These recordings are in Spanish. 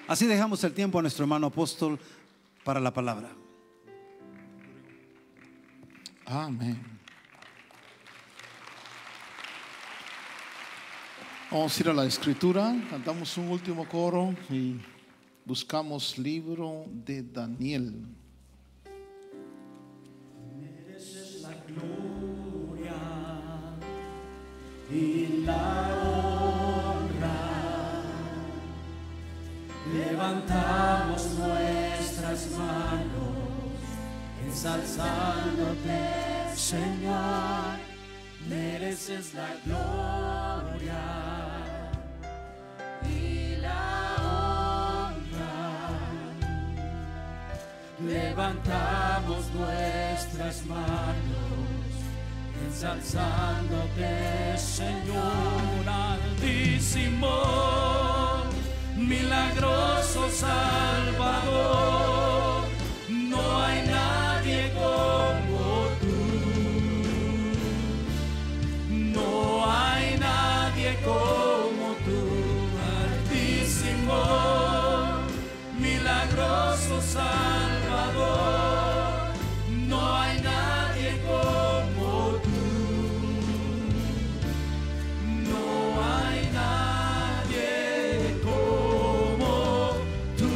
Así dejamos el tiempo a nuestro hermano apóstol para la palabra. Amén. Vamos a ir a la escritura, cantamos un último coro y buscamos libro de Daniel. Mereces la gloria y la honra. Levantamos nuestras manos ensalzándote, Señor. Mereces la gloria y la honra. Levantamos nuestras manos ensalzándote, Señor. Altísimo, milagroso Salvador, no hay nadie como tú, no hay nadie como tú. Altísimo, milagroso Salvador, no hay nadie como tú, no hay nadie como tú.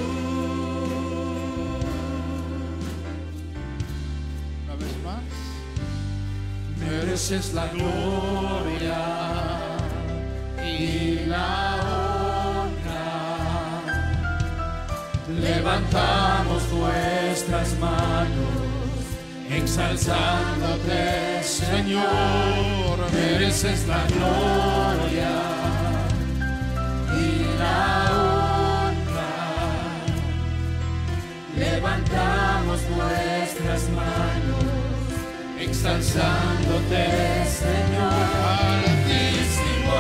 Una vez más. Mereces la gloria y la honra. Levantamos nuestras manos ensalzándote, Señor. Mereces la gloria y la honra. Levantamos nuestras manos ensalzándote, Señor. Altísimo,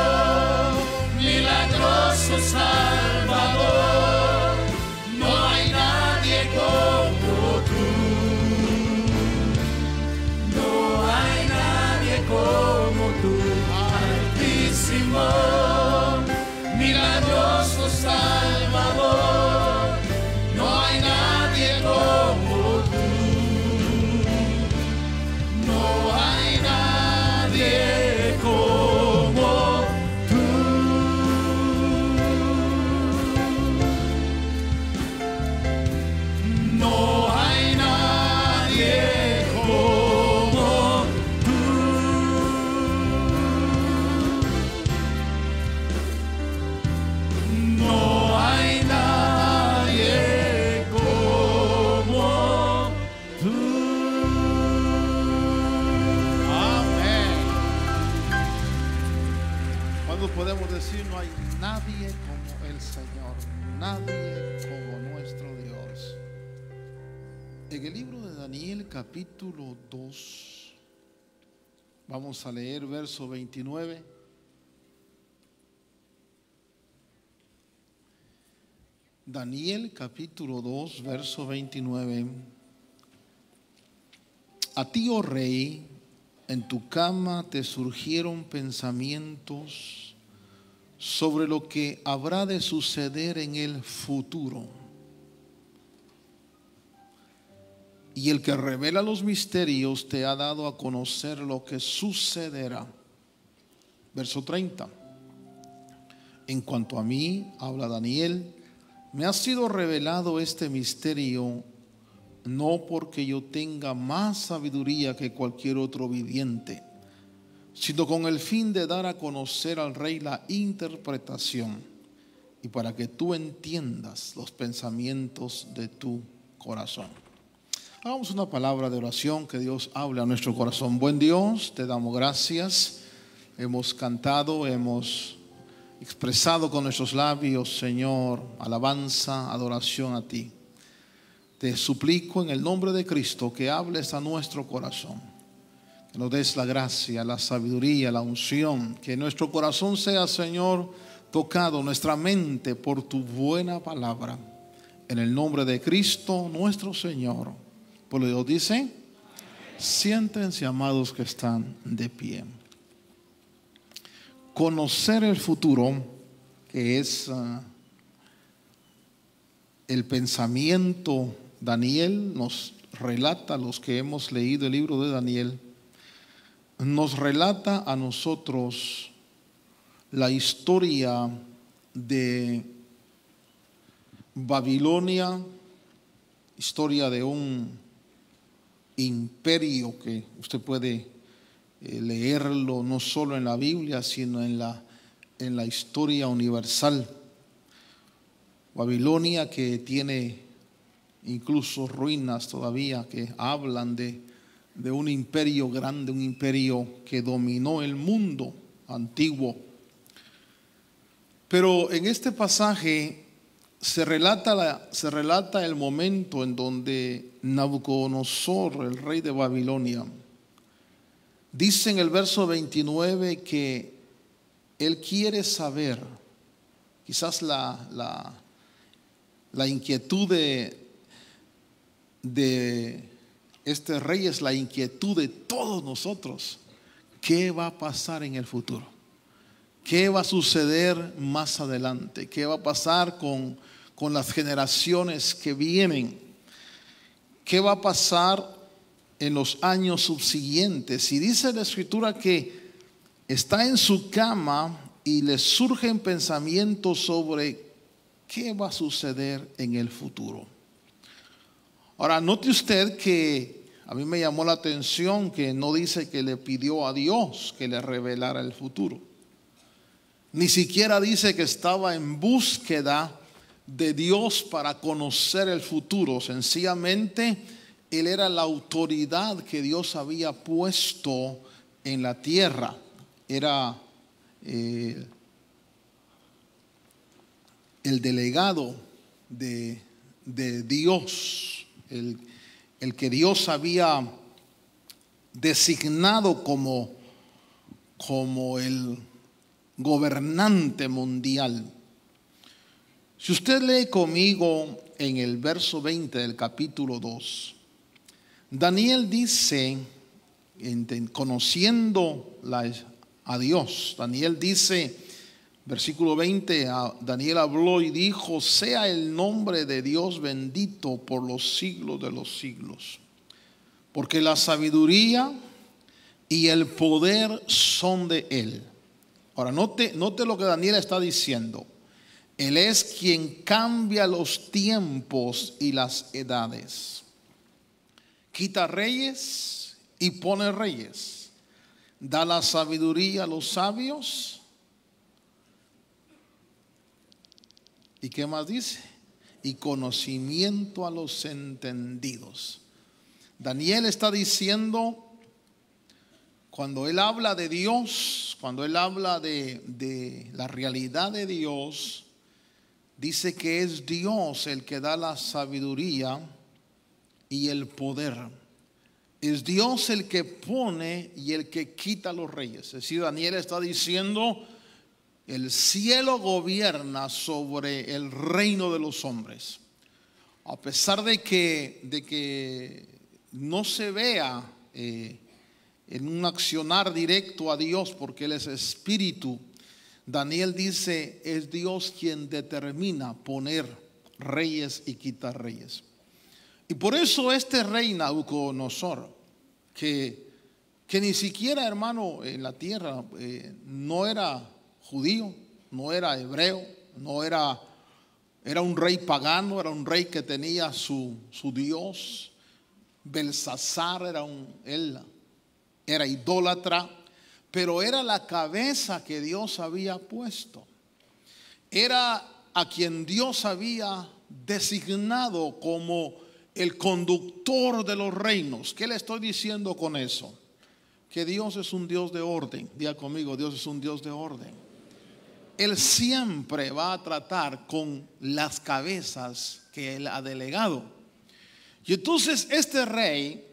milagroso Salvador, no hay nadie como tú, no hay nadie como tú. Altísimo, milagroso Salvador, no hay nadie como tú. No hay nadie como tú. No hay nadie como tú. No hay nadie como tú. Cuando podemos decir no hay nadie como el Señor, nadie como nuestro Dios. En el libro de Daniel capítulo 2 vamos a leer verso 29. Daniel capítulo 2 verso 29. A ti, oh rey, en tu cama te surgieron pensamientos sobre lo que habrá de suceder en el futuro. Y el que revela los misterios te ha dado a conocer lo que sucederá. Verso 30. En cuanto a mí, habla Daniel, me ha sido revelado este misterio, no porque yo tenga más sabiduría que cualquier otro viviente, sino con el fin de dar a conocer al rey la interpretación y para que tú entiendas los pensamientos de tu corazón. Hagamos una palabra de oración, que Dios hable a nuestro corazón. Buen Dios, te damos gracias. Hemos cantado, hemos expresado con nuestros labios, Señor, alabanza, adoración a ti. Te suplico en el nombre de Cristo que hables a nuestro corazón, que nos des la gracia, la sabiduría, la unción, que nuestro corazón sea, Señor, tocado, nuestra mente, por tu buena palabra, en el nombre de Cristo nuestro Señor. Por lo que Dios dice, siéntense, amados que están de pie. Conocer el futuro, que es el pensamiento, Daniel nos relata, los que hemos leído el libro de Daniel, nos relata a nosotros la historia de Babilonia, historia de un imperio que usted puede leerlo no solo en la Biblia, sino en la historia universal. Babilonia, que tiene incluso ruinas todavía que hablan de un imperio grande, un imperio que dominó el mundo antiguo. Pero en este pasaje se relata el momento en donde Nabucodonosor, el rey de Babilonia, dice en el verso 29 que él quiere saber, quizás la inquietud de este rey es la inquietud de todos nosotros. ¿Qué va a pasar en el futuro? ¿Qué va a suceder más adelante? ¿Qué va a pasar con las generaciones que vienen? ¿Qué va a pasar en los años subsiguientes? Y dice la Escritura que está en su cama y le surgen pensamientos sobre qué va a suceder en el futuro. Ahora, note usted que a mí me llamó la atención que no dice que le pidió a Dios que le revelara el futuro. Ni siquiera dice que estaba en búsqueda de Dios para conocer el futuro. Sencillamente, él era la autoridad que Dios había puesto en la tierra. Era el delegado de Dios, el que Dios había designado como el gobernante mundial. Si usted lee conmigo en el verso 20 del capítulo 2, Daniel dice, conociendo a Dios, Daniel dice, versículo 20, Daniel habló y dijo: sea el nombre de Dios bendito por los siglos de los siglos, porque la sabiduría y el poder son de Él. Ahora, note lo que Daniel está diciendo. Él es quien cambia los tiempos y las edades. Quita reyes y pone reyes. Da la sabiduría a los sabios. ¿Y qué más dice? Y conocimiento a los entendidos. Daniel está diciendo, cuando él habla de Dios, cuando él habla de la realidad de Dios, dice que es Dios el que da la sabiduría y el poder. Es Dios el que pone y el que quita los reyes. Es decir, Daniel está diciendo, el cielo gobierna sobre el reino de los hombres. A pesar de que no se vea en un accionar directo a Dios, porque Él es espíritu, Daniel dice, es Dios quien determina poner reyes y quitar reyes. Y por eso este rey Nabucodonosor, que ni siquiera, hermano, en la tierra no era judío, no era hebreo, era un rey pagano, era un rey que tenía su Dios. Belsasar él era idólatra, pero era la cabeza que Dios había puesto. Era a quien Dios había designado como el conductor de los reinos. ¿Qué le estoy diciendo con eso? Que Dios es un Dios de orden. Diga conmigo, Dios es un Dios de orden. Él siempre va a tratar con las cabezas que Él ha delegado. Y entonces este rey,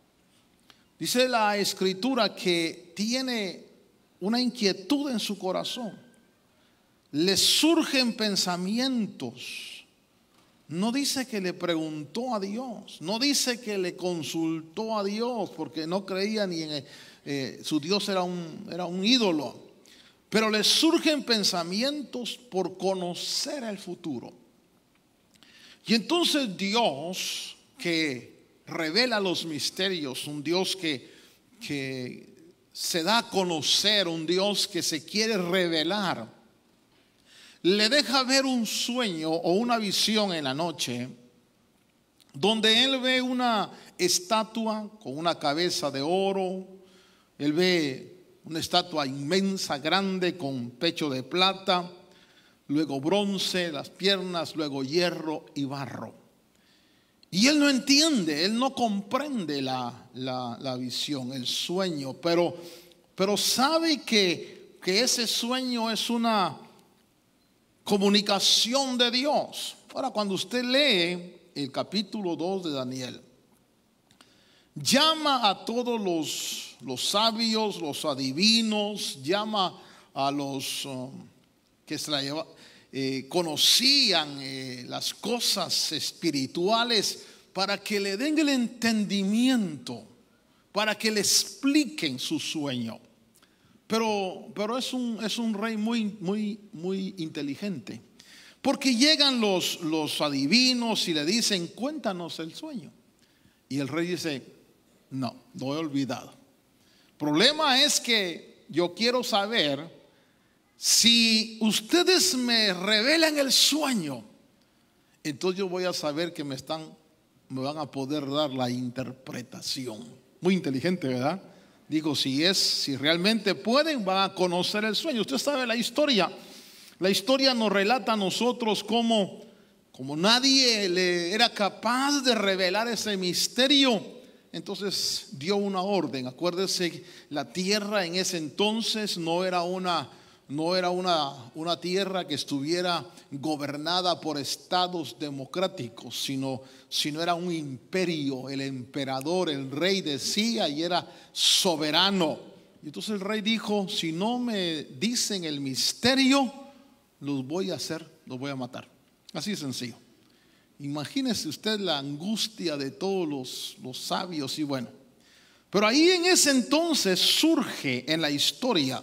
dice la Escritura, que tiene una inquietud en su corazón. Le surgen pensamientos. No dice que le preguntó a Dios, no dice que le consultó a Dios, porque no creía ni en su Dios, era un ídolo. Pero le surgen pensamientos por conocer el futuro. Y entonces Dios, que revela los misterios, un Dios que se da a conocer, un Dios que se quiere revelar, le deja ver un sueño o una visión en la noche, donde él ve una estatua con una cabeza de oro. Él ve una estatua inmensa, grande, con pecho de plata, luego bronce, las piernas, luego hierro y barro. Y él no entiende, él no comprende la visión, el sueño, pero sabe que ese sueño es una comunicación de Dios. Ahora, cuando usted lee el capítulo 2 de Daniel, llama a todos los sabios, los adivinos, llama a los que conocían las cosas espirituales para que le den el entendimiento, para que le expliquen su sueño. Pero es un rey muy inteligente, porque llegan los adivinos y le dicen: cuéntanos el sueño. Y el rey dice: no, lo he olvidado. El problema es que yo quiero saber si ustedes me revelan el sueño, entonces yo voy a saber que me van a poder dar la interpretación. Muy inteligente, ¿verdad? Digo, si realmente pueden, van a conocer el sueño. Usted sabe la historia. La historia nos relata a nosotros como nadie le era capaz de revelar ese misterio. Entonces dio una orden. Acuérdese, la tierra en ese entonces no era una tierra que estuviera gobernada por estados democráticos, sino era un imperio. El emperador, el rey decía y era soberano. Y entonces el rey dijo: si no me dicen el misterio, los voy a matar. Así de sencillo. Imagínese usted la angustia de todos los sabios. Y bueno, pero ahí en ese entonces surge en la historia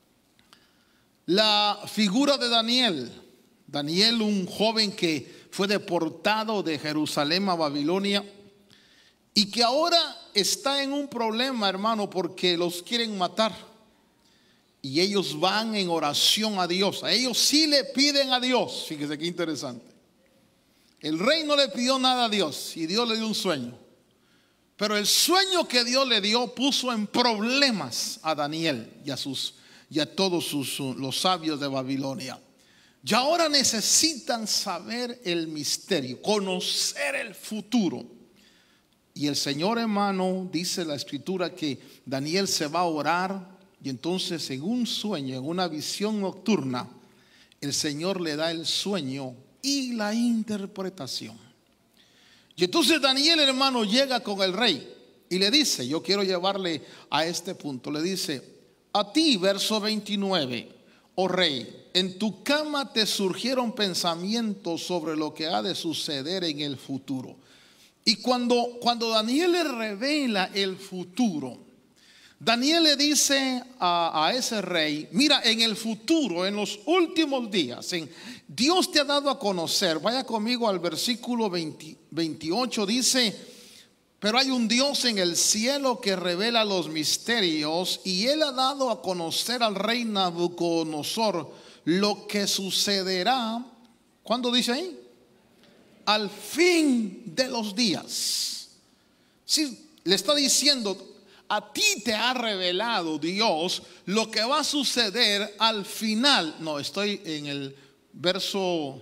la figura de Daniel. Daniel, un joven que fue deportado de Jerusalén a Babilonia y que ahora está en un problema, hermano, porque los quieren matar. Y ellos van en oración a Dios. A ellos sí le piden a Dios. Fíjese qué interesante. El rey no le pidió nada a Dios y Dios le dio un sueño. Pero el sueño que Dios le dio puso en problemas a Daniel y a todos los sabios de Babilonia. Y ahora necesitan saber el misterio, conocer el futuro. Y el Señor, hermano, dice la escritura que Daniel se va a orar. Y entonces, en un sueño, en una visión nocturna, el Señor le da el sueño y la interpretación. Y entonces Daniel, hermano, llega con el rey y le dice: yo quiero llevarle a este punto. Le dice: a ti, verso 29, oh rey, en tu cama te surgieron pensamientos sobre lo que ha de suceder en el futuro. Y cuando Daniel le revela el futuro, Daniel le dice a ese rey: mira, en el futuro, en los últimos días, Dios te ha dado a conocer. Vaya conmigo al versículo 28, dice: pero hay un Dios en el cielo que revela los misterios, y él ha dado a conocer al rey Nabucodonosor lo que sucederá. ¿Cuándo dice ahí? Al fin de los días. Sí, le está diciendo: a ti te ha revelado Dios lo que va a suceder al final. No, estoy en el verso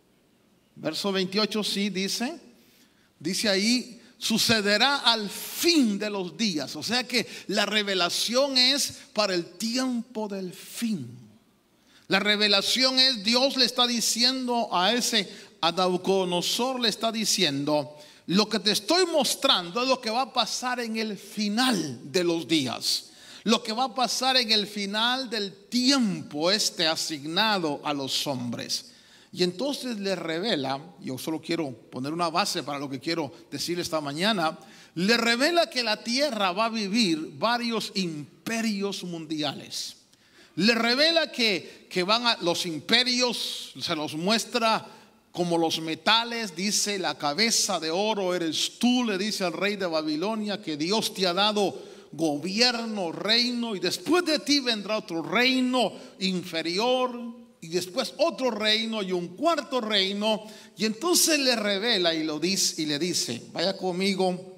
28, sí, dice ahí: sucederá al fin de los días. O sea que la revelación es para el tiempo del fin. La revelación es, Dios le está diciendo a Nabucodonosor, le está diciendo: lo que te estoy mostrando es lo que va a pasar en el final de los días, lo que va a pasar en el final del tiempo asignado a los hombres. Y entonces le revela, yo solo quiero poner una base para lo que quiero decir esta mañana, le revela que la tierra va a vivir varios imperios mundiales. Le revela que los imperios, se los muestra como los metales, dice, la cabeza de oro eres tú, le dice al rey de Babilonia, que Dios te ha dado gobierno, reino, y después de ti vendrá otro reino inferior, y después otro reino y un cuarto reino. Y entonces le revela y lo dice, y le dice, vaya conmigo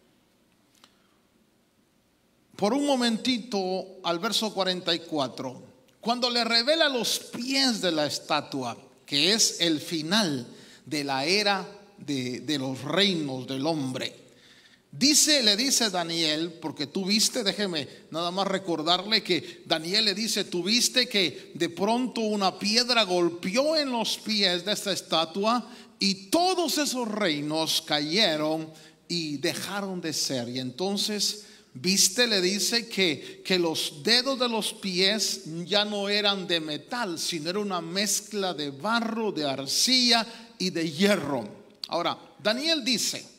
por un momentito al verso 44, cuando le revela los pies de la estatua, que es el final de la era de los reinos del hombre. Le dice Daniel, porque tú viste, déjeme nada más recordarle que Daniel le dice, tú viste que de pronto una piedra golpeó en los pies de esta estatua y todos esos reinos cayeron y dejaron de ser. Y entonces viste, le dice que los dedos de los pies ya no eran de metal, sino era una mezcla de barro, de arcilla y de hierro. Ahora, Daniel dice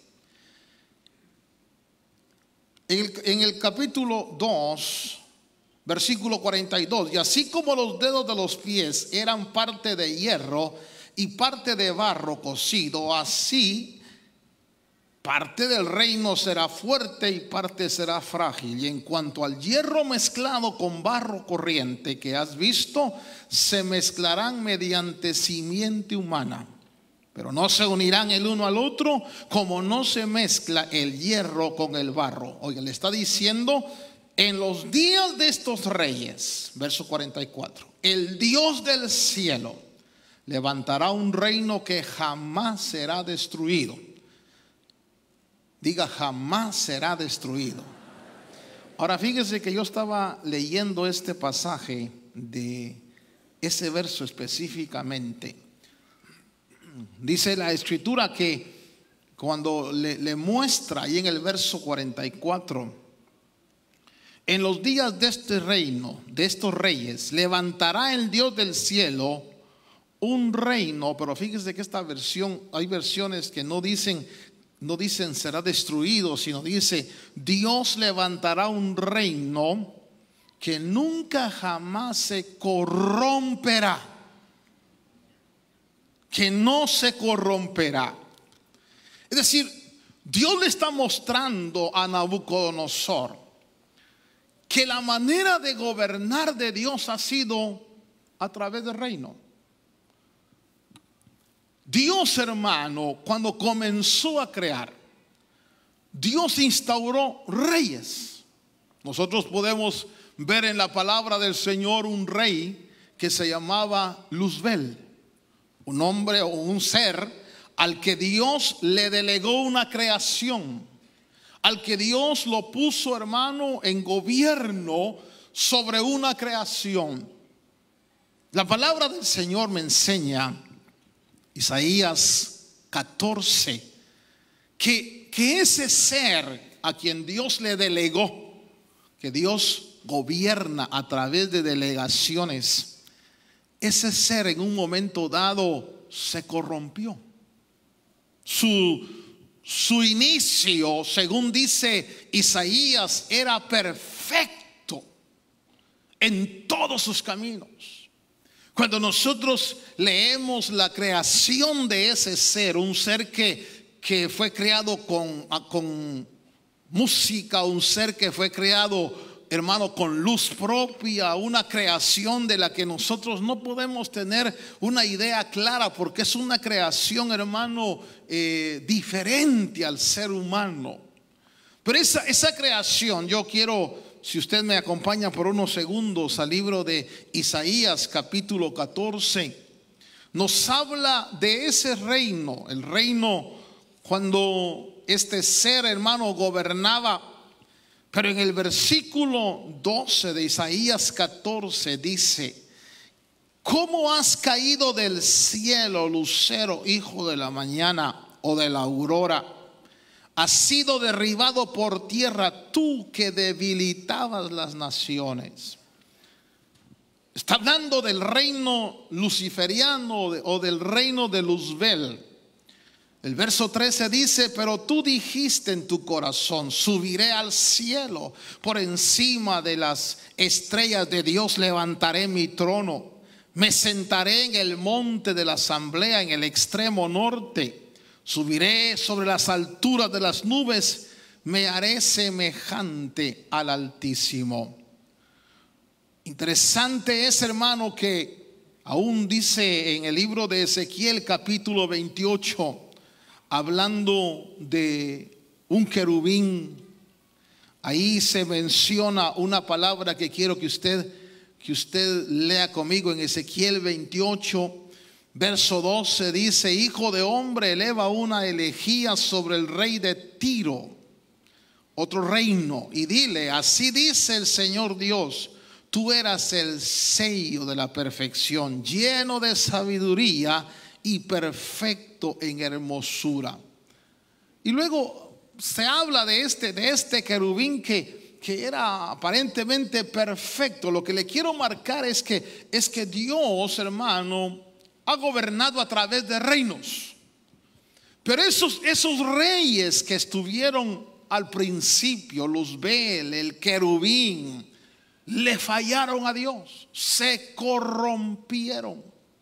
en el capítulo 2, versículo 42, y así como los dedos de los pies eran parte de hierro y parte de barro cocido, así parte del reino será fuerte y parte será frágil. Y en cuanto al hierro mezclado con barro corriente que has visto, se mezclarán mediante simiente humana, pero no se unirán el uno al otro, como no se mezcla el hierro con el barro. Oiga, le está diciendo, en los días de estos reyes, verso 44, el Dios del cielo levantará un reino que jamás será destruido. Diga, jamás será destruido. Ahora fíjese que yo estaba leyendo este pasaje de ese verso específicamente. Dice la escritura que cuando le muestra ahí en el verso 44, en los días de este reino, de estos reyes, levantará el Dios del cielo un reino. Pero fíjese que esta versión, hay versiones que no dicen será destruido, sino dice, Dios levantará un reino que nunca jamás se corromperá, que no se corromperá. Es decir, Dios le está mostrando a Nabucodonosor que la manera de gobernar de Dios ha sido a través del reino. Dios, hermano, cuando comenzó a crear, Dios instauró reyes. Nosotros podemos ver en la palabra del Señor un rey que se llamaba Luzbel, un hombre o un ser al que Dios le delegó una creación, al que Dios lo puso, hermano, en gobierno sobre una creación. La palabra del Señor me enseña, Isaías 14, que ese ser a quien Dios le delegó, que Dios gobierna a través de delegaciones, ese ser en un momento dado se corrompió. Su inicio, según dice Isaías, era perfecto en todos sus caminos. Cuando nosotros leemos la creación de ese ser, un ser que fue creado con música, un ser que fue creado, hermano, con luz propia, una creación de la que nosotros no podemos tener una idea clara, porque es una creación, hermano, diferente al ser humano. Pero esa creación, yo quiero, si usted me acompaña por unos segundos al libro de Isaías capítulo 14, nos habla de ese reino, el reino cuando este ser, hermano, gobernaba. Pero en el versículo 12 de Isaías 14 dice, ¿cómo has caído del cielo, lucero, hijo de la mañana o de la aurora? Has sido derribado por tierra, tú que debilitabas las naciones. Está hablando del reino luciferiano o del reino de Luzbel. El verso 13 dice, pero tú dijiste en tu corazón, subiré al cielo, por encima de las estrellas de Dios levantaré mi trono. Me sentaré en el monte de la asamblea en el extremo norte. Subiré sobre las alturas de las nubes. Me haré semejante al Altísimo. Interesante es, hermano, que aún dice en el libro de Ezequiel capítulo 28, hablando de un querubín, ahí se menciona una palabra que quiero que usted lea conmigo. En Ezequiel 28, verso 12 dice: hijo de hombre, eleva una elegía sobre el rey de Tiro, otro reino, y dile: así dice el Señor Dios, tú eras el sello de la perfección, lleno de sabiduría y perfecto en hermosura. Y luego se habla de este querubín que era aparentemente perfecto. Lo que le quiero marcar es que Dios, hermano, ha gobernado a través de reinos. Pero esos reyes que estuvieron al principio, Luzbel, el querubín, le fallaron a Dios, se corrompieron.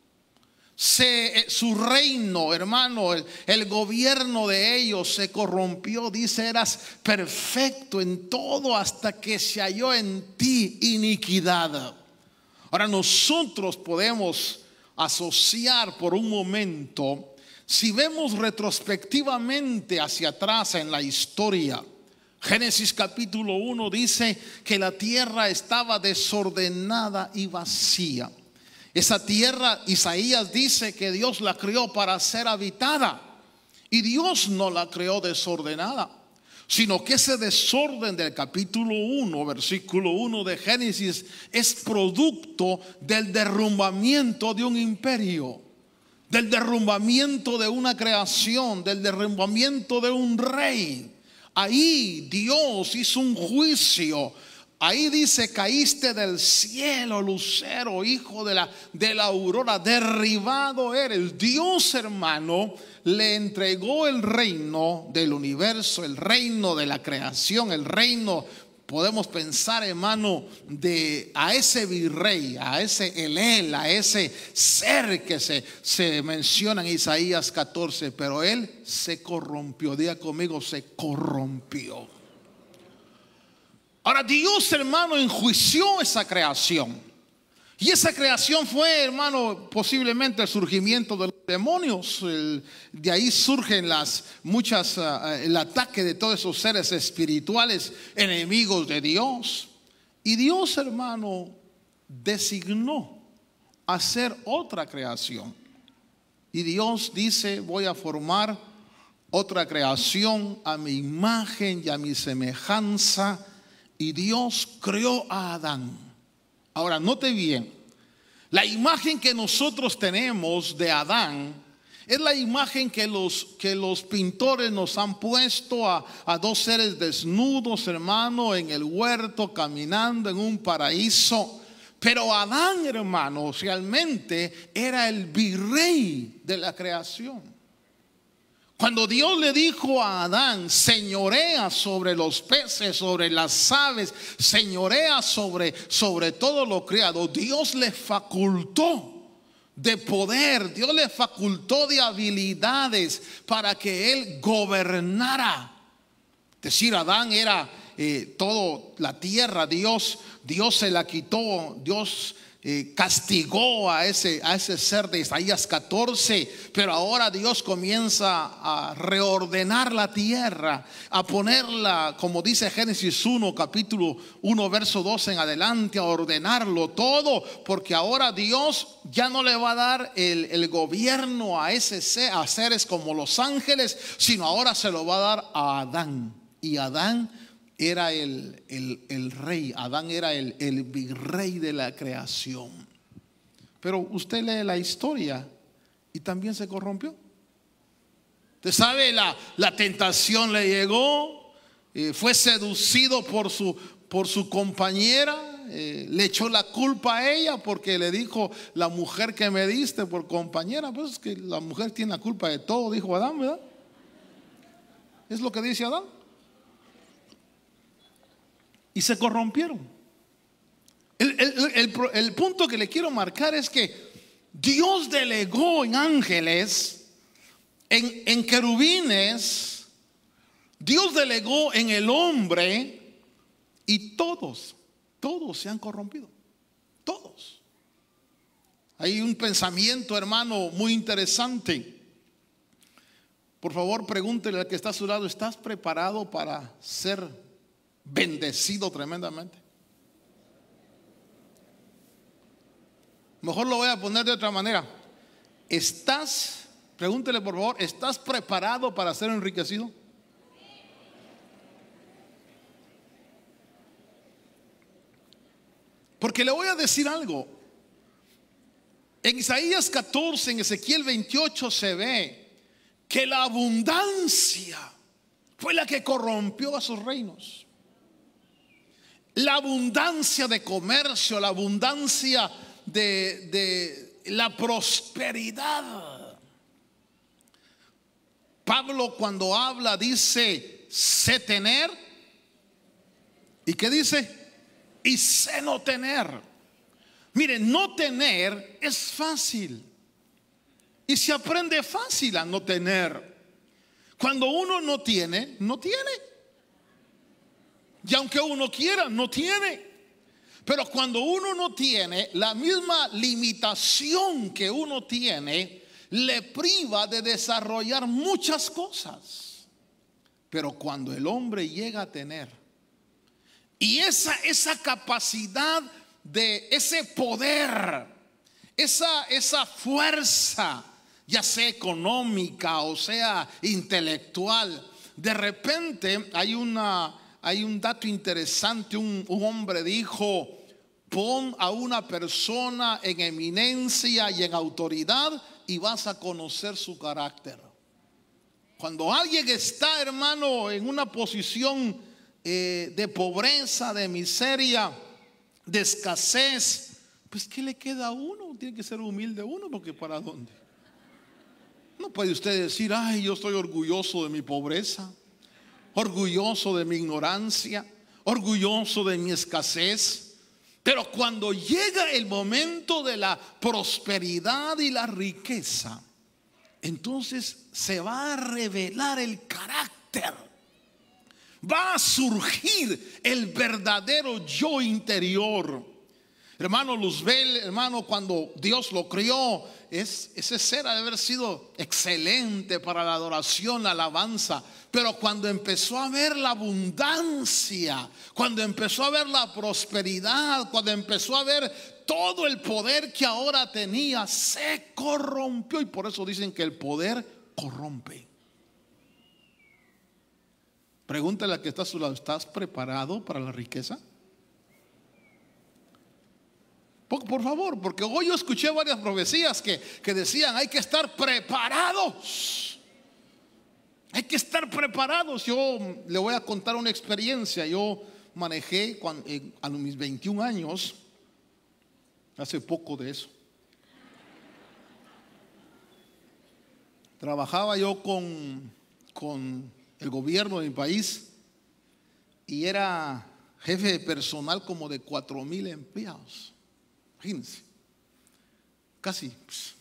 Su reino, hermano, el gobierno de ellos se corrompió. Dice: eras perfecto en todo hasta que se halló en ti iniquidad. Ahora nosotros podemos asociar por un momento, si vemos retrospectivamente hacia atrás en la historia. Génesis capítulo 1 dice que la tierra estaba desordenada y vacía. Esa tierra, Isaías dice que Dios la creó para ser habitada, y Dios no la creó desordenada, sino que ese desorden del capítulo 1, versículo 1 de Génesis es producto del derrumbamiento de un imperio, del derrumbamiento de una creación, del derrumbamiento de un rey. Ahí Dios hizo un juicio. Ahí dice: caíste del cielo, lucero, hijo de la aurora, derribado eres. Dios, hermano, le entregó el reino del universo, el reino de la creación, el reino, podemos pensar, hermano, a ese virrey, a ese Elel, a ese ser que se menciona en Isaías 14. Pero él se corrompió. Diga conmigo: se corrompió. Ahora Dios, hermano, enjuició esa creación. Y esa creación fue, hermano, posiblemente el surgimiento de los demonios. De ahí surgen el ataque de todos esos seres espirituales, enemigos de Dios. Y Dios, hermano, designó hacer otra creación. Y Dios dice: voy a formar otra creación a mi imagen y a mi semejanza. Y Dios creó a Adán. Ahora note bien, la imagen que nosotros tenemos de Adán es la imagen que los pintores nos han puesto a dos seres desnudos, hermano, en el huerto, caminando en un paraíso. Pero Adán, hermano, realmente era el virrey de la creación. Cuando Dios le dijo a Adán: señorea sobre los peces, sobre las aves, señorea sobre todo lo creado, Dios le facultó de poder, Dios le facultó de habilidades para que él gobernara. Es decir, Adán era todo la tierra. Dios se la quitó. Dios castigó a ese ser de Isaías 14, pero ahora Dios comienza a reordenar la tierra, a ponerla, como dice Génesis 1, capítulo 1, verso 12 en adelante, a ordenarlo todo, porque ahora Dios ya no le va a dar el gobierno a seres como los ángeles, sino ahora se lo va a dar a Adán. Y Adán era el rey. Adán era el virrey de la creación. Pero usted lee la historia y también se corrompió. Usted sabe, la tentación le llegó, fue seducido por su compañera, le echó la culpa a ella porque le dijo: la mujer que me diste por compañera. Pues es que la mujer tiene la culpa de todo, dijo Adán, ¿verdad? Es lo que dice Adán. Y se corrompieron. El punto que le quiero marcar es que Dios delegó en ángeles, en querubines, Dios delegó en el hombre, y todos se han corrompido. Todos. Hay un pensamiento, hermano, muy interesante. Por favor, pregúntele al que está a su lado: ¿estás preparado para ser bendecido tremendamente? Mejor lo voy a poner de otra manera. Pregúntele por favor, ¿estás preparado para ser enriquecido? Porque le voy a decir algo. En Isaías 14, en Ezequiel 28 se ve que la abundancia fue la que corrompió a sus reinos. La abundancia de comercio, la abundancia de la prosperidad. Pablo, cuando habla, dice: sé tener. ¿Y qué dice? Y sé no tener. Miren, no tener es fácil, y se aprende fácil a no tener. Cuando uno no tiene, no tiene. Y aunque uno quiera, no tiene. Pero cuando uno no tiene, la misma limitación que uno tiene le priva de desarrollar muchas cosas. Pero cuando el hombre llega a tener, y esa capacidad de ese poder, esa fuerza, ya sea económica o sea intelectual, de repente hay un dato interesante. Un hombre dijo: pon a una persona en eminencia y en autoridad y vas a conocer su carácter. Cuando alguien está, hermano, en una posición de pobreza, de miseria, de escasez, pues ¿qué le queda a uno? Tiene que ser humilde uno, porque ¿para dónde? No puede usted decir: ay, yo estoy orgulloso de mi pobreza, orgulloso de mi ignorancia, orgulloso de mi escasez. Pero cuando llega el momento de la prosperidad y la riqueza, entonces se va a revelar el carácter. Va a surgir el verdadero yo interior. Hermano Luzbel, hermano, cuando Dios lo crió, ese ser ha de haber sido excelente para la adoración, la alabanza. Pero cuando empezó a ver la abundancia, cuando empezó a ver la prosperidad, cuando empezó a ver todo el poder que ahora tenía, se corrompió. Y por eso dicen que el poder corrompe. Pregúntale al que está a su lado: ¿estás preparado para la riqueza? Por favor, porque hoy yo escuché varias profecías que decían: hay que estar preparados. Hay que estar preparados. Yo le voy a contar una experiencia. Yo manejé a mis 21 años, hace poco de eso. Trabajaba yo con el gobierno de mi país y era jefe de personal como de 4,000 empleados. Imagínense, casi.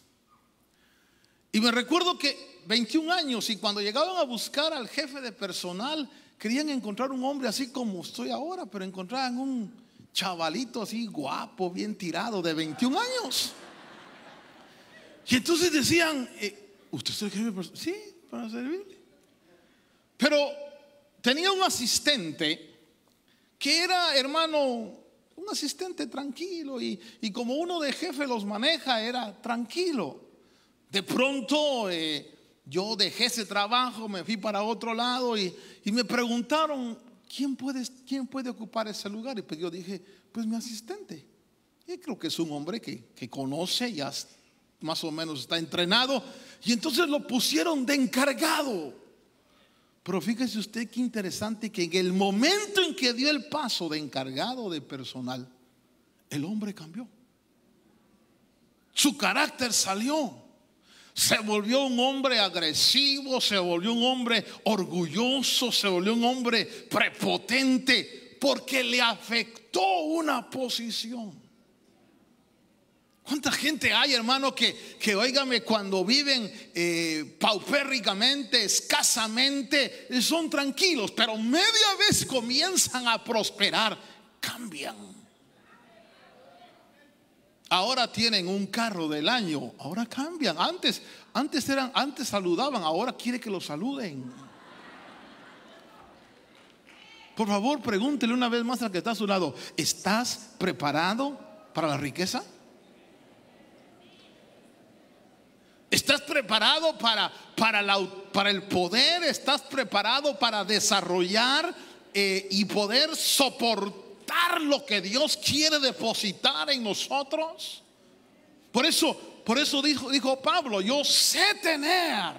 Y me recuerdo que 21 años, y cuando llegaban a buscar al jefe de personal, querían encontrar un hombre así como estoy ahora, pero encontraban un chavalito así guapo, bien tirado, de 21 años. Y entonces decían: ¿usted es el jefe de personal? Sí, para servirle. Pero tenía un asistente que era, hermano, un asistente tranquilo, y como uno de jefe los maneja, era tranquilo. De pronto yo dejé ese trabajo, me fui para otro lado y me preguntaron: ¿quién puede ocupar ese lugar? Y pues yo dije: pues mi asistente. Y creo que es un hombre que conoce, ya más o menos está entrenado. Y entonces lo pusieron de encargado. Pero fíjese usted qué interesante, que en el momento en que dio el paso de encargado de personal, el hombre cambió. Su carácter salió. Se volvió un hombre agresivo, se volvió un hombre orgulloso, se volvió un hombre prepotente. Porque le afectó una posición. ¿Cuánta gente hay, hermano, que óigame, cuando viven paupérricamente, escasamente, son tranquilos, pero media vez comienzan a prosperar, cambian? Ahora tienen un carro del año, ahora cambian. Antes saludaban, ahora quiere que lo saluden. Por favor, pregúntele una vez más al que está a su lado: ¿estás preparado para la riqueza? ¿Estás preparado para el poder? ¿Estás preparado para desarrollar y poder soportar lo que Dios quiere depositar en nosotros? Por eso dijo Pablo: yo sé tener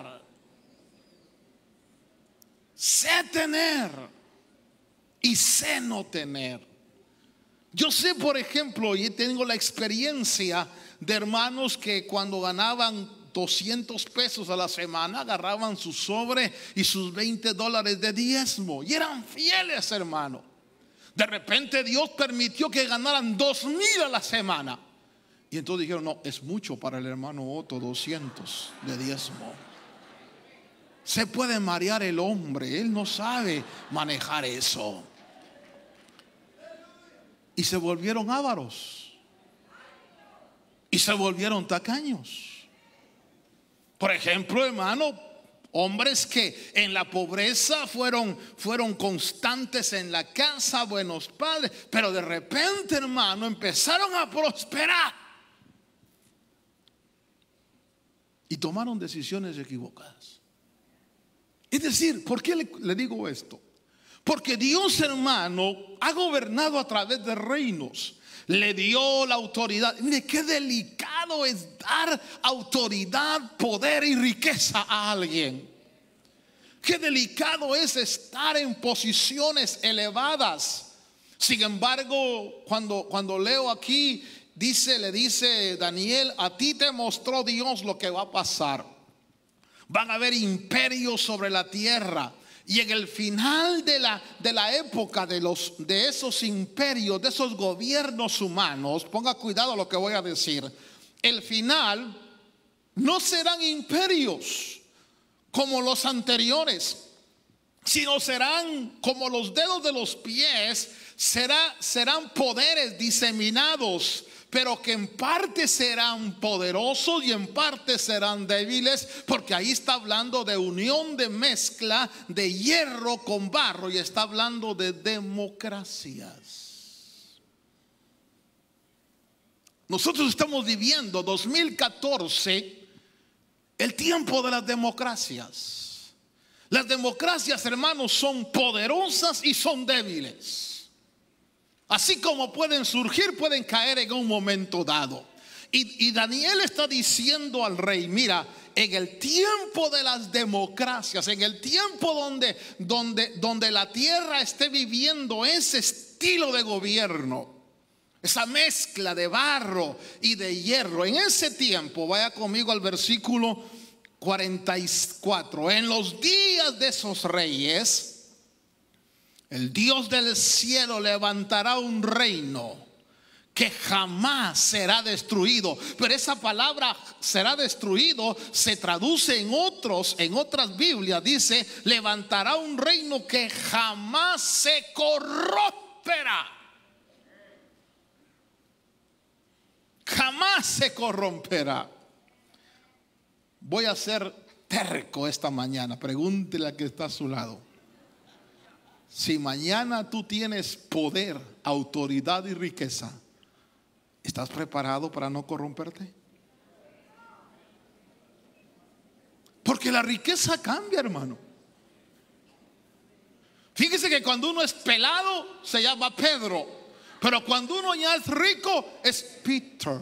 y sé no tener. Yo sé, por ejemplo, y tengo la experiencia de hermanos que cuando ganaban 200 pesos a la semana, agarraban su sobre y sus $20 de diezmo y eran fieles, hermano. De repente Dios permitió que ganaran 2,000 a la semana, y entonces dijeron: no, es mucho para el hermano Otto, 200 de diezmo. Se puede marear el hombre, él no sabe manejar eso. Y se volvieron ávaros y se volvieron tacaños. Por ejemplo, hermano, hombres que en la pobreza fueron constantes en la casa, buenos padres, pero de repente, hermano, empezaron a prosperar y tomaron decisiones equivocadas. Es decir, ¿por qué le digo esto? Porque Dios, hermano, ha gobernado a través de reinos. Le dio la autoridad. Mire qué delicado es dar autoridad, poder y riqueza a alguien. Qué delicado es estar en posiciones elevadas. Sin embargo, cuando leo aquí, le dice Daniel: a ti te mostró Dios lo que va a pasar. Van a haber imperios sobre la tierra. Y en el final de la época de esos imperios, de esos gobiernos humanos, ponga cuidado a lo que voy a decir, el final no serán imperios como los anteriores, sino serán como los dedos de los pies, serán poderes diseminados, pero que en parte serán poderosos y en parte serán débiles, porque ahí está hablando de unión, de mezcla de hierro con barro, y está hablando de democracias. Nosotros estamos viviendo 2014, el tiempo de las democracias. Las democracias, hermanos, son poderosas y son débiles. Así como pueden surgir, pueden caer en un momento dado. Y Daniel está diciendo al rey: mira, en el tiempo de las democracias, en el tiempo donde la tierra esté viviendo ese estilo de gobierno, esa mezcla de barro y de hierro, en ese tiempo, vaya conmigo al versículo 44, en los días de esos reyes, el Dios del cielo levantará un reino que jamás será destruido. Pero esa palabra será destruido se traduce en otras Biblias, dice: levantará un reino que jamás se corromperá. Jamás se corromperá. Voy a ser terco esta mañana. Pregúntele al que está a su lado: si mañana tú tienes poder, autoridad y riqueza, ¿estás preparado para no corromperte? Porque la riqueza cambia, hermano. Fíjese que cuando uno es pelado se llama Pedro, pero cuando uno ya es rico es Peter.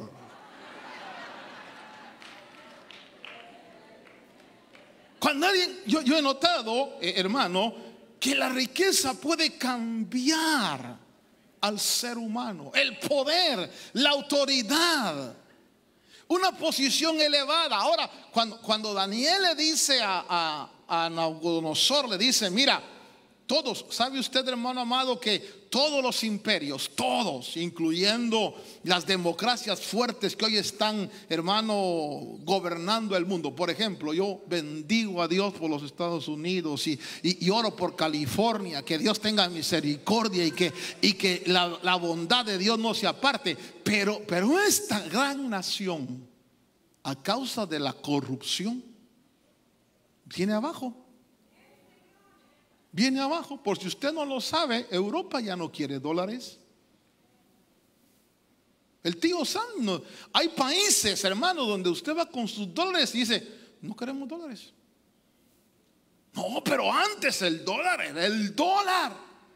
Cuando alguien, yo he notado, hermano, que la riqueza puede cambiar al ser humano. El poder, la autoridad, una posición elevada. Ahora, cuando Daniel le dice a Nabucodonosor, le dice: mira, todos, ¿sabe usted, hermano amado, que todos los imperios, todos, incluyendo las democracias fuertes que hoy están, hermano, gobernando el mundo? Por ejemplo, yo bendigo a Dios por los Estados Unidos y oro por California, que Dios tenga misericordia y que la bondad de Dios no se aparte. Pero esta gran nación, a causa de la corrupción, viene abajo. Viene abajo. Por si usted no lo sabe, Europa ya no quiere dólares. El tío Sam, hay países, hermano, donde usted va con sus dólares y dice: no queremos dólares. No, pero antes el dólar era el dólar.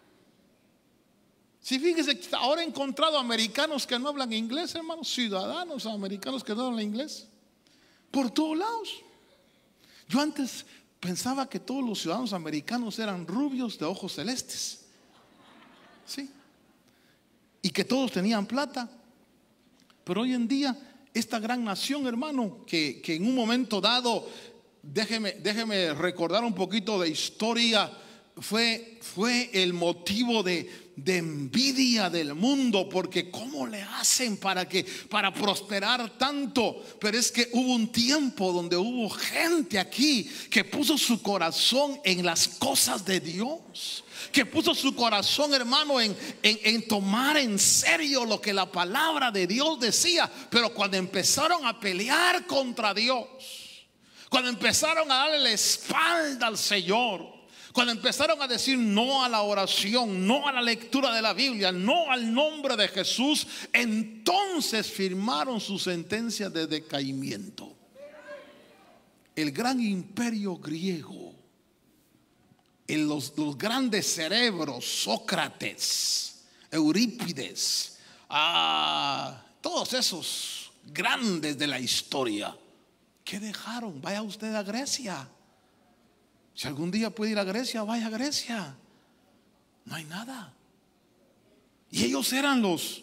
Si fíjese, ahora he encontrado americanos que no hablan inglés, hermanos, ciudadanos americanos que no hablan inglés por todos lados. Yo antes pensaba que todos los ciudadanos americanos eran rubios de ojos celestes, sí, y que todos tenían plata. Pero hoy en día esta gran nación, hermano, que en un momento dado, déjeme recordar un poquito de historia, fue el motivo de envidia del mundo, porque ¿cómo le hacen para prosperar tanto? Pero es que hubo un tiempo donde hubo gente aquí que puso su corazón en las cosas de Dios, que puso su corazón, hermano, en tomar en serio lo que la palabra de Dios decía. Pero cuando empezaron a pelear contra Dios, cuando empezaron a darle la espalda al Señor, cuando empezaron a decir no a la oración, no a la lectura de la Biblia, no al nombre de Jesús, entonces firmaron su sentencia de decaimiento. El gran imperio griego, los grandes cerebros, Sócrates, Eurípides, todos esos grandes de la historia, ¿qué dejaron? Vaya usted a Grecia. Si algún día puede ir a Grecia, vaya a Grecia. No hay nada. Y ellos eran los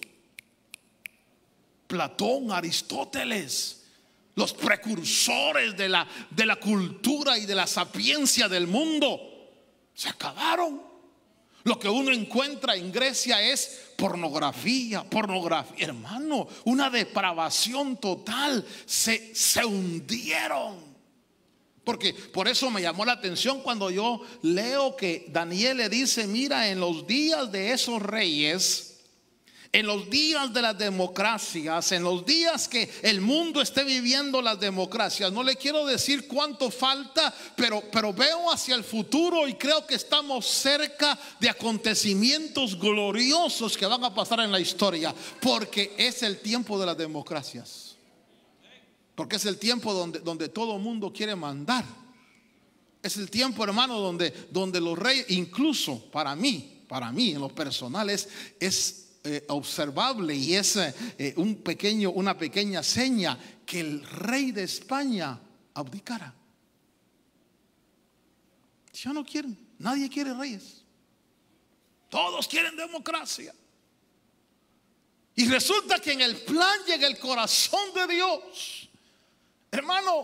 Platón, Aristóteles, los precursores de la cultura y de la sapiencia del mundo. Se acabaron. Lo que uno encuentra en Grecia es pornografía, hermano, una depravación total. Se hundieron. Porque por eso me llamó la atención cuando yo leo que Daniel le dice: mira, en los días de esos reyes, en los días de las democracias, en los días que el mundo esté viviendo las democracias, no le quiero decir cuánto falta, pero veo hacia el futuro y creo que estamos cerca de acontecimientos gloriosos que van a pasar en la historia, porque es el tiempo de las democracias. Porque es el tiempo donde todo el mundo quiere mandar. Es el tiempo, hermano, donde los reyes, incluso para mí en lo personal es observable y es una pequeña seña que el rey de España abdicara. Ya no quieren, nadie quiere reyes. Todos quieren democracia. Y resulta que en el plan y en el corazón de Dios, hermano,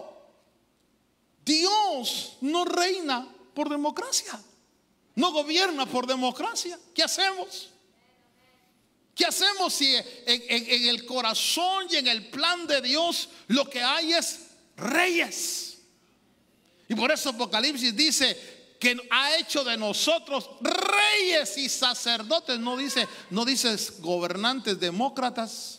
Dios no reina por democracia, no gobierna por democracia. ¿Qué hacemos? ¿Qué hacemos si en el corazón y en el plan de Dios lo que hay es reyes? Y por eso Apocalipsis dice que ha hecho de nosotros reyes y sacerdotes. No dice gobernantes demócratas.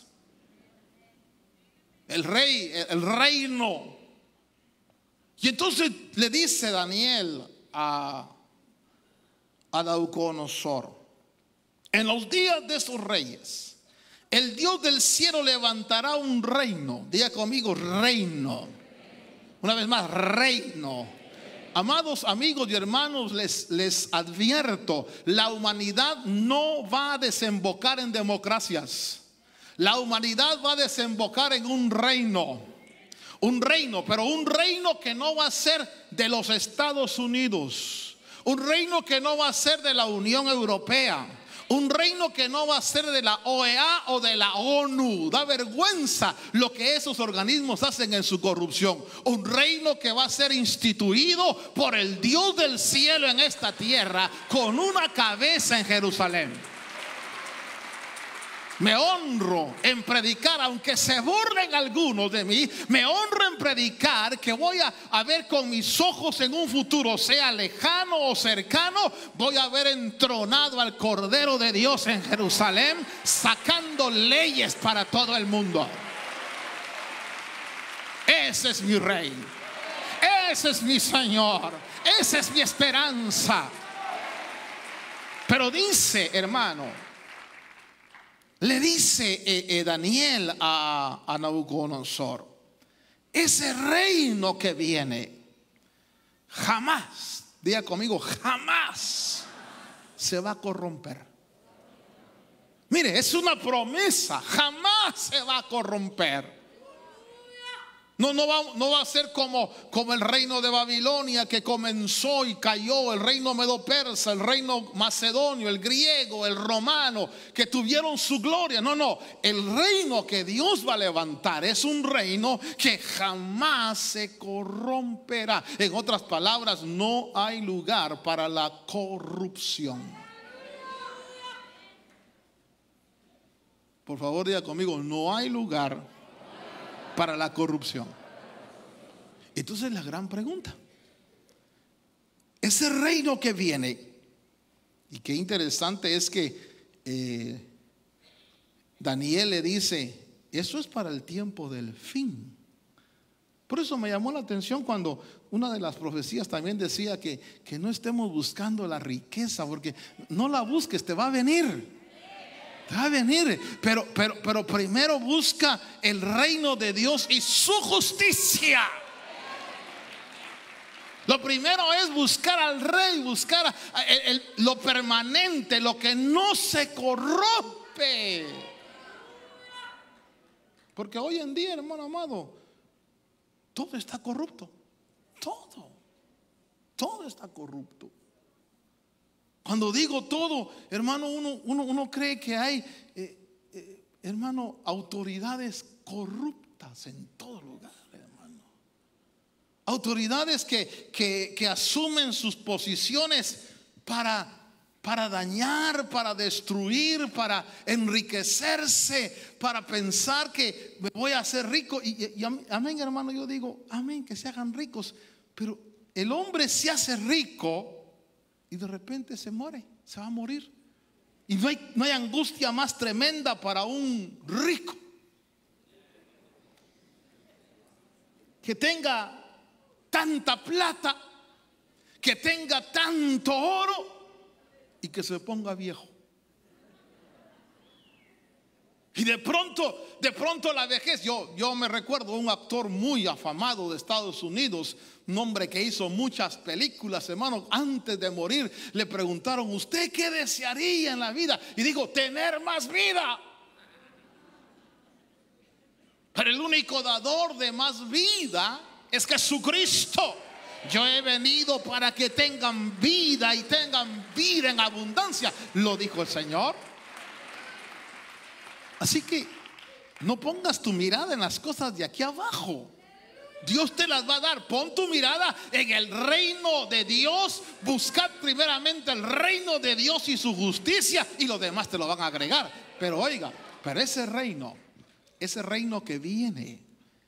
El rey, el reino. Y entonces le dice Daniel a Nabucodonosor: en los días de esos reyes, el Dios del cielo levantará un reino. Diga conmigo: reino. Una vez más, reino. Amados amigos y hermanos, les advierto: la humanidad no va a desembocar en democracias. La humanidad va a desembocar en un reino, pero un reino que no va a ser de los Estados Unidos, un reino que no va a ser de la Unión Europea, Un reino que no va a ser de la OEA o de la ONU. Da vergüenza lo que esos organismos hacen en su corrupción. Un reino que va a ser instituido por el Dios del cielo en esta tierra, con una cabeza en Jerusalén. Me honro en predicar, aunque se burlen algunos de mí, me honro en predicar que voy a ver con mis ojos en un futuro, sea lejano o cercano, voy a ver entronado al Cordero de Dios en Jerusalén, sacando leyes para todo el mundo. Ese es mi rey, ese es mi Señor, esa es mi esperanza. Pero dice, hermano, le dice Daniel a Nabucodonosor, ese reino que viene jamás, diga conmigo, jamás se va a corromper. Mire, es una promesa, jamás se va a corromper. No va a ser como el reino de Babilonia, que comenzó y cayó, el reino medo-persa, el reino macedonio, el griego, el romano, que tuvieron su gloria. No, el reino que Dios va a levantar es un reino que jamás se corromperá. En otras palabras, no hay lugar para la corrupción. Por favor, diga conmigo, no hay lugar para la corrupción. Entonces la gran pregunta, ese reino que viene, y qué interesante es que Daniel le dice, eso es para el tiempo del fin. Por eso me llamó la atención cuando una de las profecías también decía que no estemos buscando la riqueza, porque no la busques, te va a venir. Va a venir, pero primero busca el reino de Dios y su justicia. Lo primero es buscar al rey, buscar lo permanente, lo que no se corrompe. Porque hoy en día, hermano amado, todo está corrupto. Todo está corrupto. Cuando digo todo, hermano, uno cree que hay, hermano, autoridades corruptas en todo lugar, hermano. Autoridades que asumen sus posiciones para dañar, para destruir, para enriquecerse, para pensar que me voy a hacer rico. Y amén, hermano, yo digo, amén, que se hagan ricos. Pero el hombre se hace rico y de repente se muere, se va a morir. Y no hay angustia más tremenda para un rico que tenga tanta plata, que tenga tanto oro y que se ponga viejo. Y de pronto la vejez. Yo me recuerdo un actor muy afamado de Estados Unidos, un hombre que hizo muchas películas, hermano. Antes de morir le preguntaron, ¿usted qué desearía en la vida? Y dijo, tener más vida. Pero el único dador de más vida es Jesucristo. Yo he venido para que tengan vida y tengan vida en abundancia, lo dijo el Señor. Así que no pongas tu mirada en las cosas de aquí abajo. Dios te las va a dar. Pon tu mirada en el reino de Dios. Buscad primeramente el reino de Dios y su justicia, y los demás te lo van a agregar. Pero oiga, ese reino que viene,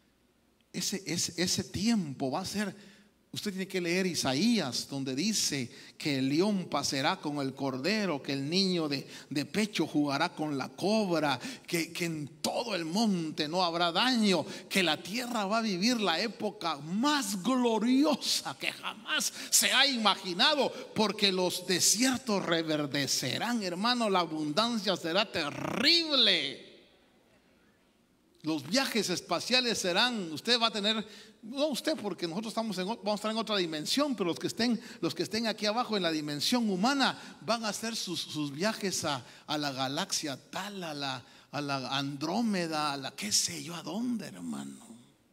ese tiempo va a ser. Usted tiene que leer Isaías, donde dice que el león pasará con el cordero, que el niño de pecho jugará con la cobra, que en todo el monte no habrá daño, que la tierra va a vivir la época más gloriosa que jamás se ha imaginado, porque los desiertos reverdecerán, hermano, la abundancia será terrible. Los viajes espaciales serán, usted va a tener, no usted, porque nosotros vamos a estar en otra dimensión, pero los que estén aquí abajo en la dimensión humana van a hacer sus viajes a la galaxia tal, a la Andrómeda, a la qué sé yo a dónde, hermano.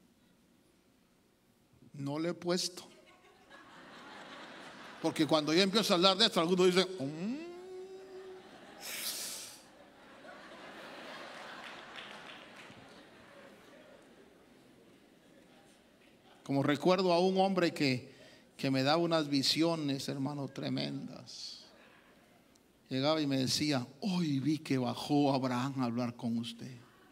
No le he puesto, porque cuando yo empiezo a hablar de esto, algunos dicen Como recuerdo a un hombre que me daba unas visiones, hermano, tremendas. Llegaba y me decía: hoy vi que bajó Abraham a hablar con usted.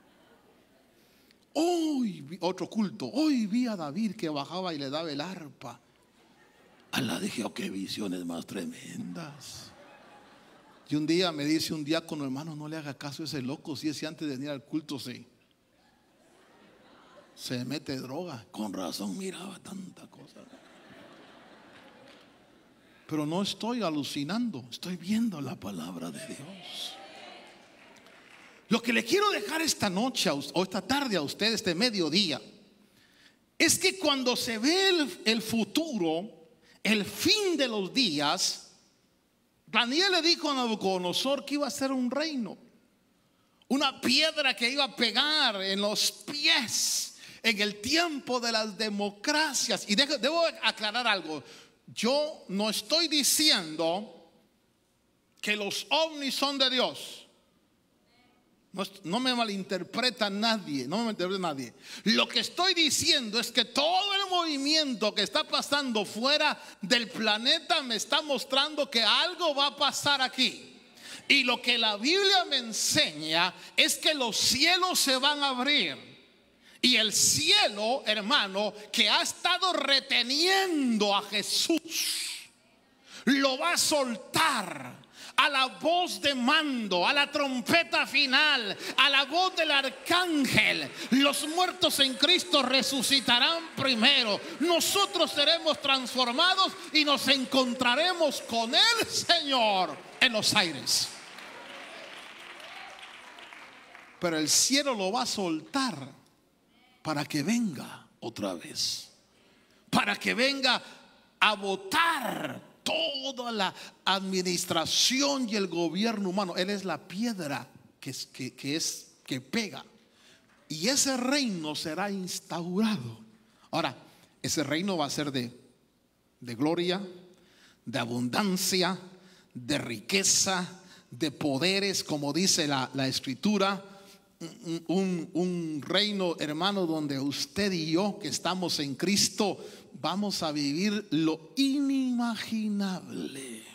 Hoy vi otro culto. Hoy vi a David que bajaba y le daba el arpa. Allah, dije: oh, qué visiones más tremendas. Y un día me dice un diácono: hermano, no le haga caso a ese loco. Si ese antes de venir al culto se mete droga. Con razón miraba tanta cosa. Pero no estoy alucinando, estoy viendo la palabra de Dios. Lo que le quiero dejar esta noche o esta tarde a usted, este mediodía, es que cuando se ve el futuro, el fin de los días, Daniel le dijo a Nabucodonosor que iba a ser un reino, una piedra que iba a pegar en los pies en el tiempo de las democracias. Y debo aclarar algo. Yo no estoy diciendo que los ovnis son de Dios. No me malinterpreta nadie, no me malinterpreta nadie. Lo que estoy diciendo es que todo el movimiento que está pasando fuera del planeta me está mostrando que algo va a pasar aquí. Y lo que la Biblia me enseña es que los cielos se van a abrir. Y el cielo, hermano, que ha estado reteniendo a Jesús, lo va a soltar a la voz de mando, a la trompeta final, a la voz del arcángel. Los muertos en Cristo resucitarán primero. Nosotros seremos transformados y nos encontraremos con el Señor en los aires. Pero el cielo lo va a soltar para que venga otra vez, para que venga a botar toda la administración y el gobierno humano. Él es la piedra que pega, y ese reino será instaurado. Ahora, ese reino va a ser de gloria, de abundancia, de riqueza, de poderes, como dice la escritura. Un reino, hermano, donde usted y yo, que estamos en Cristo, vamos a vivir lo inimaginable.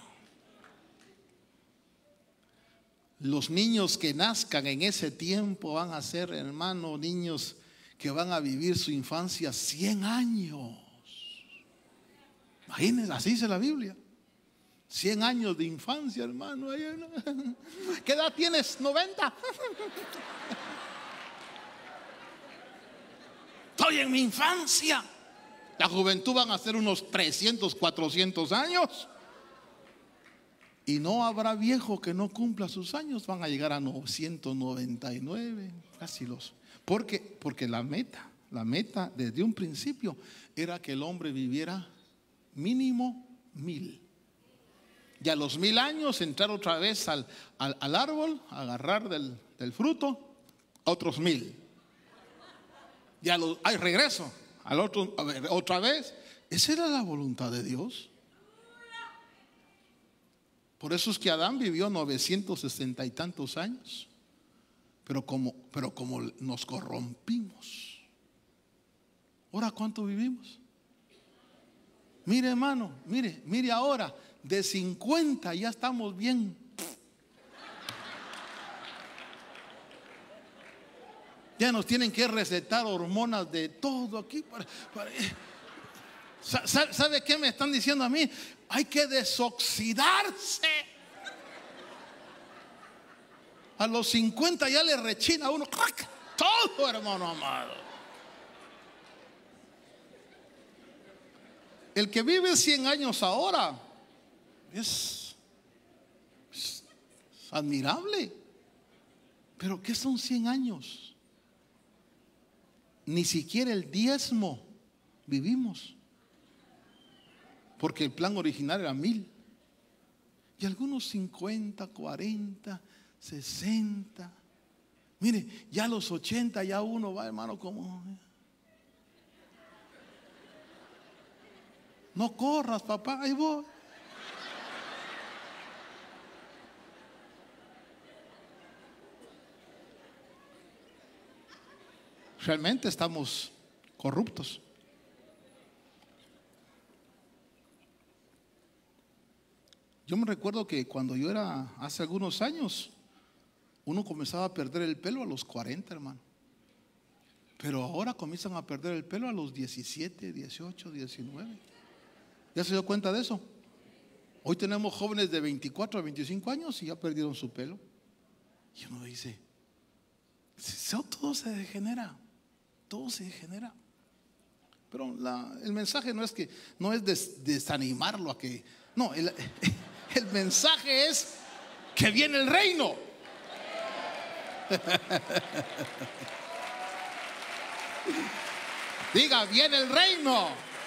Los niños que nazcan en ese tiempo van a ser, hermano, niños que van a vivir su infancia 100 años. Imagínense, así dice la Biblia. 100 años de infancia, hermano. ¿Qué edad tienes? 90. Estoy en mi infancia. La juventud van a ser unos 300, 400 años. Y no habrá viejo que no cumpla sus años. Van a llegar a 999, casi los. Porque la meta desde un principio era que el hombre viviera mínimo 1000. Y a los 1000 años entrar otra vez al árbol, agarrar del fruto, otros 1000. Y hay regreso al otro, otra vez. Esa era la voluntad de Dios. Por eso es que Adán vivió 960 y tantos años. Pero como nos corrompimos, ¿ahora cuánto vivimos? Mire, hermano, mire ahora. De 50 ya estamos bien. Ya nos tienen que recetar hormonas de todo aquí. ¿Sabe qué me están diciendo a mí? Hay que desoxidarse. A los 50 ya le rechina a uno todo, hermano amado. El que vive 100 años ahora es admirable. Pero ¿qué son 100 años? Ni siquiera el 10º vivimos. Porque el plan original era 1000. Y algunos 50, 40, 60. Mire, ya a los 80 ya uno va, hermano, como... No corras, papá, ahí voy. Realmente estamos corruptos. Yo me recuerdo que cuando yo era, hace algunos años, uno comenzaba a perder el pelo a los 40, hermano. Pero ahora comienzan a perder el pelo a los 17, 18, 19. ¿Ya se dio cuenta de eso? Hoy tenemos jóvenes de 24 a 25 años y ya perdieron su pelo. Y uno dice, todo se degenera, todo se degenera. Pero el mensaje no es desanimarlo a que, no, el mensaje es que viene el reino. Diga, viene el reino.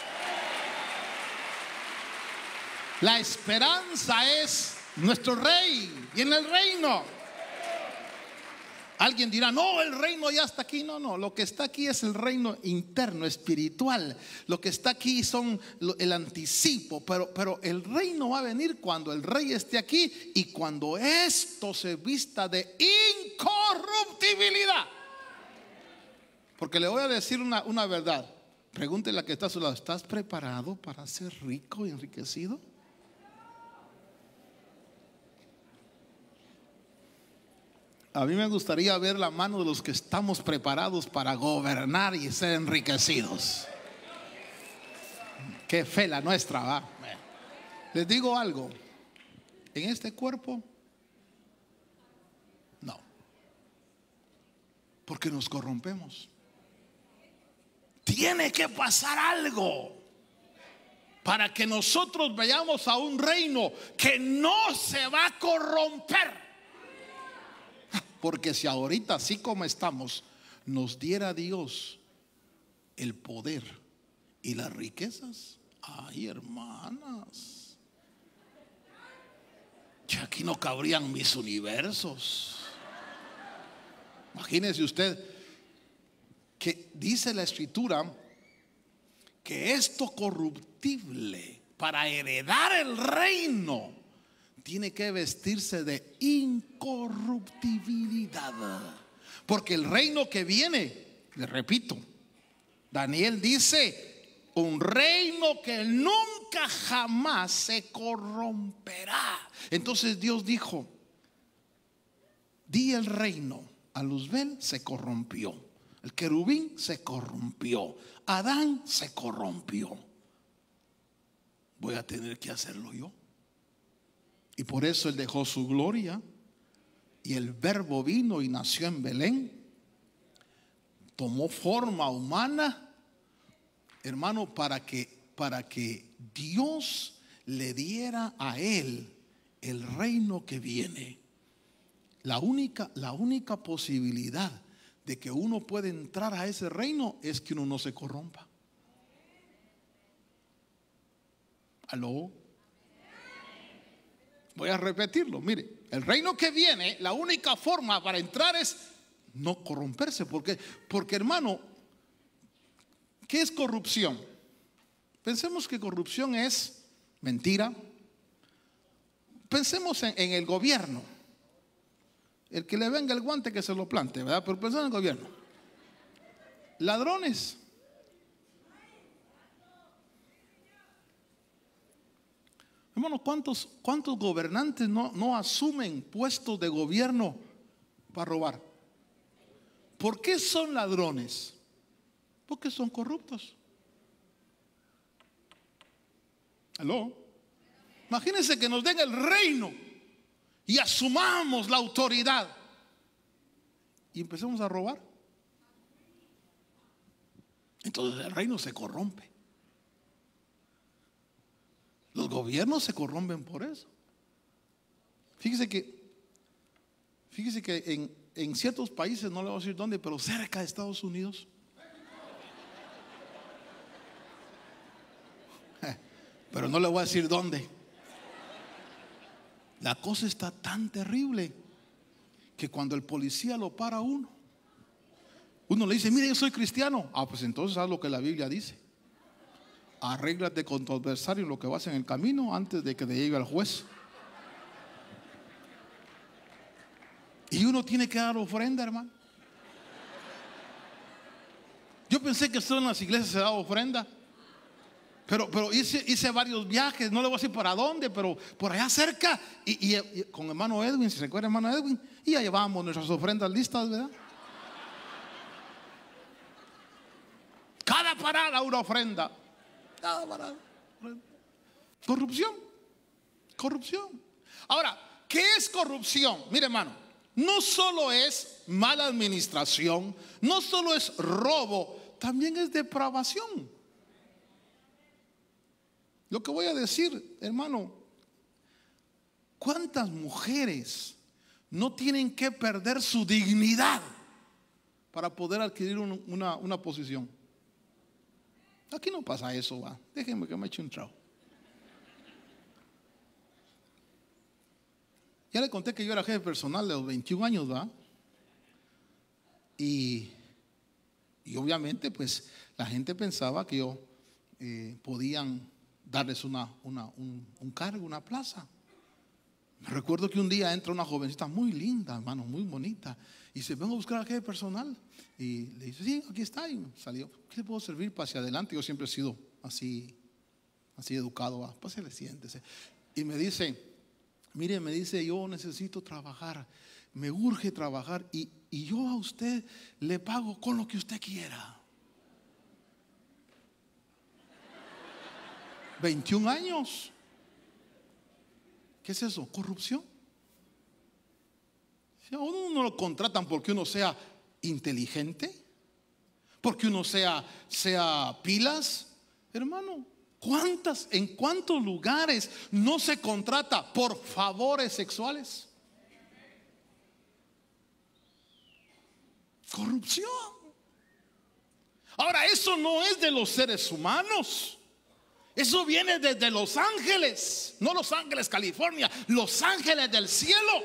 La esperanza es nuestro rey, viene el reino. Alguien dirá, no, el reino ya está aquí. No, lo que está aquí es el reino interno, espiritual. Lo que está aquí son el anticipo, pero el reino va a venir cuando el rey esté aquí y cuando esto se vista de incorruptibilidad. Porque le voy a decir una verdad. Pregúntele a que está a su lado, ¿estás preparado para ser rico y enriquecido? A mí me gustaría ver la mano de los que estamos preparados para gobernar y ser enriquecidos. Qué fe la nuestra, ¿va? Les digo algo, en este cuerpo, no, porque nos corrompemos. Tiene que pasar algo para que nosotros vayamos a un reino que no se va a corromper. Porque si ahorita, así como estamos, nos diera Dios el poder y las riquezas, ay, hermanas, que aquí no cabrían mis universos. Imagínese usted que dice la escritura que esto corruptible, para heredar el reino, tiene que vestirse de incorruptibilidad. Porque el reino que viene, le repito, Daniel dice, un reino que nunca jamás se corromperá. Entonces Dios dijo, di el reino. A Luzbel se corrompió, el querubín se corrompió, Adán se corrompió. Voy a tener que hacerlo yo. Y por eso Él dejó su gloria y el Verbo vino y nació en Belén. Tomó forma humana, hermano, para que Dios le diera a Él el reino que viene. La única posibilidad de que uno pueda entrar a ese reino es que uno no se corrompa. ¿Aló? Voy a repetirlo, mire, el reino que viene, la única forma para entrar es no corromperse. Porque hermano, ¿qué es corrupción? Pensemos que corrupción es mentira. Pensemos en el gobierno. El que le venga el guante que se lo plante, ¿verdad? Pero pensemos en el gobierno. Ladrones. Hermano, ¿cuántos gobernantes no asumen puestos de gobierno para robar? ¿Por qué son ladrones? Porque son corruptos. ¿Aló? Imagínense que nos den el reino y asumamos la autoridad y empecemos a robar. Entonces el reino se corrompe. Los gobiernos se corrompen por eso. Fíjese que en ciertos países, no le voy a decir dónde, pero cerca de Estados Unidos, pero no le voy a decir dónde, la cosa está tan terrible que cuando el policía lo para uno le dice, mire, yo soy cristiano. Ah, pues entonces haz lo que la Biblia dice. Arréglate con tu adversario lo que vas en el camino antes de que te llegue al juez. Y uno tiene que dar ofrenda, hermano. Yo pensé que solo en las iglesias se daba ofrenda. Pero hice varios viajes, no le voy a decir para dónde, pero por allá cerca. Y con hermano Edwin, si se recuerda hermano Edwin, y ya llevábamos nuestras ofrendas listas, ¿verdad? Cada parada una ofrenda. Cada parada. Corrupción. Corrupción. Ahora, ¿qué es corrupción? Mire, hermano, no solo es mala administración, no solo es robo, también es depravación. Lo que voy a decir, hermano, ¿cuántas mujeres no tienen que perder su dignidad para poder adquirir una posición? Aquí no pasa eso, va. Déjenme que me eche un trago. Ya le conté que yo era jefe personal de los 21 años, ¿va? Y obviamente pues la gente pensaba que yo podían darles un cargo, una plaza. Me recuerdo que un día entra una jovencita muy linda, hermano, muy bonita, y se vengo a buscar al jefe personal. Y le dice, sí, aquí está. Y salió, ¿qué le puedo servir para hacia adelante? Yo siempre he sido así educado, ¿va? Pues se le siéntese. Y me dice, mire, me dice, yo necesito trabajar, me urge trabajar, y yo a usted le pago con lo que usted quiera. 21 años. ¿Qué es eso? Corrupción. Si a uno no lo contratan porque uno sea inteligente, porque uno sea pilas, hermano, ¿en cuántos lugares no se contrata por favores sexuales? Corrupción. Ahora, eso no es de los seres humanos. Eso viene desde Los Ángeles, no Los Ángeles, California, Los Ángeles del cielo.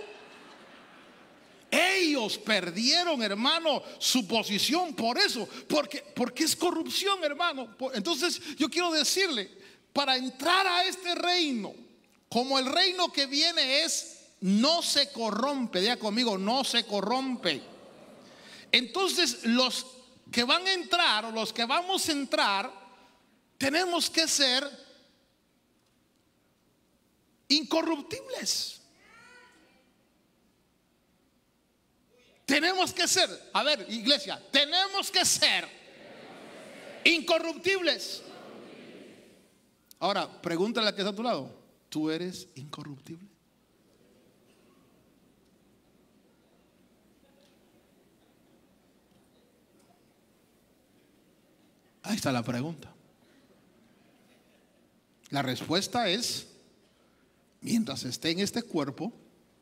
Ellos perdieron, hermano, su posición por eso, porque es corrupción, hermano. Entonces yo quiero decirle, para entrar a este reino, como el reino que viene no se corrompe, diga conmigo, no se corrompe. Entonces los que van a entrar, o los que vamos a entrar, tenemos que ser incorruptibles. Tenemos que ser, a ver, iglesia, tenemos que ser incorruptibles. Ahora, pregúntale a que está a tu lado, ¿tú eres incorruptible? Ahí está la pregunta. La respuesta es, mientras esté en este cuerpo,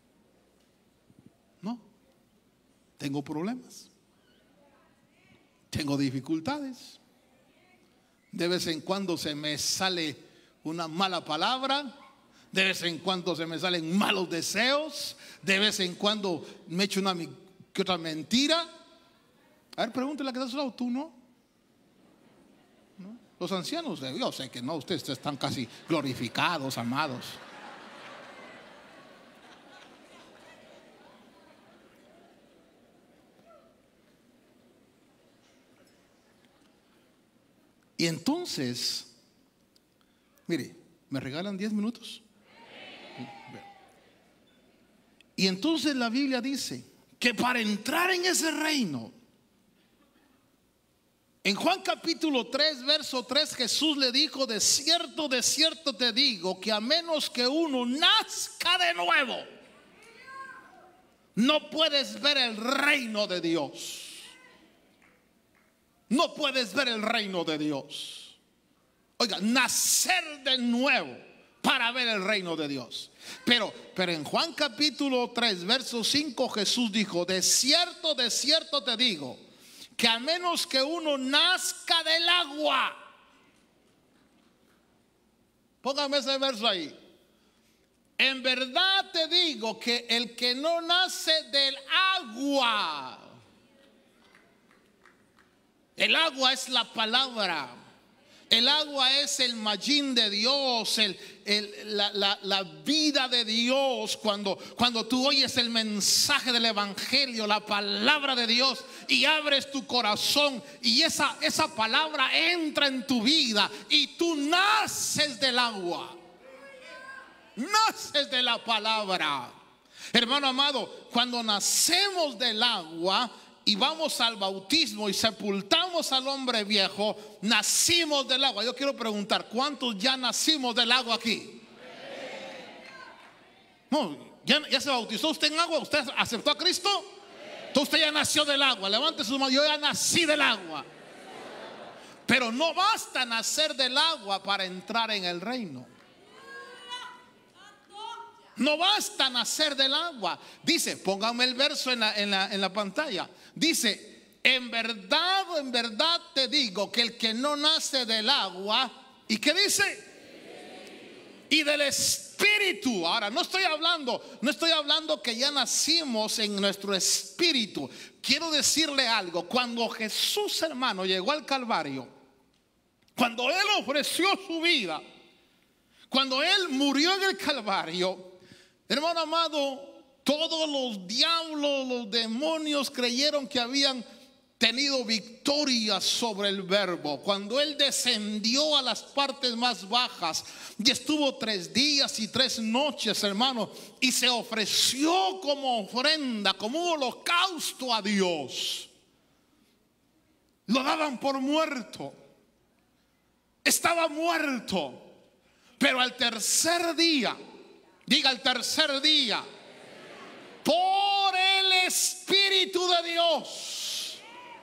no. Tengo problemas, tengo dificultades. De vez en cuando se me sale una mala palabra, de vez en cuando se me salen malos deseos, de vez en cuando me echo una que otra mentira. A ver, pregúntale a que está a su lado, ¿tú no? Los ancianos, yo sé que no, ustedes están casi glorificados, amados. Y entonces, mire, ¿me regalan 10 minutos? Y entonces la Biblia dice que para entrar en ese reino, en Juan capítulo 3, verso 3, Jesús le dijo, de cierto te digo, que a menos que uno nazca de nuevo, no puedes ver el reino de Dios. No puedes ver el reino de Dios. Oiga, nacer de nuevo para ver el reino de Dios. Pero en Juan capítulo 3, verso 5, Jesús dijo, de cierto te digo, que a menos que uno nazca del agua. Póngame ese verso ahí. En verdad te digo que el que no nace del agua, el agua es la palabra, El agua es el Mayín de Dios, la vida de Dios. Cuando tú oyes el mensaje del Evangelio, la palabra de Dios, y abres tu corazón, y esa palabra entra en tu vida, y tú naces del agua, naces de la palabra. Hermano amado, cuando nacemos del agua y vamos al bautismo y sepultamos al hombre viejo, nacimos del agua. Yo quiero preguntar, ¿cuántos ya nacimos del agua aquí? No, ¿ya se bautizó usted en agua? ¿Usted aceptó a Cristo? Entonces usted ya nació del agua. Levante su mano. Yo ya nací del agua. Pero no basta nacer del agua para entrar en el reino. No basta nacer del agua. Dice, pónganme el verso en la pantalla. Dice, en verdad te digo que el que no nace del agua, ¿y qué dice? Y del espíritu. Ahora, no estoy hablando que ya nacimos en nuestro espíritu. Quiero decirle algo. Cuando Jesús, hermano, llegó al Calvario, cuando Él ofreció su vida, cuando Él murió en el Calvario, hermano amado, todos los diablos, los demonios creyeron que habían tenido victoria sobre el Verbo. Cuando Él descendió a las partes más bajas y estuvo 3 días y 3 noches, hermano, y se ofreció como ofrenda, como un holocausto a Dios, lo daban por muerto. Estaba muerto, pero al tercer día, diga, al tercer día, por el Espíritu de Dios,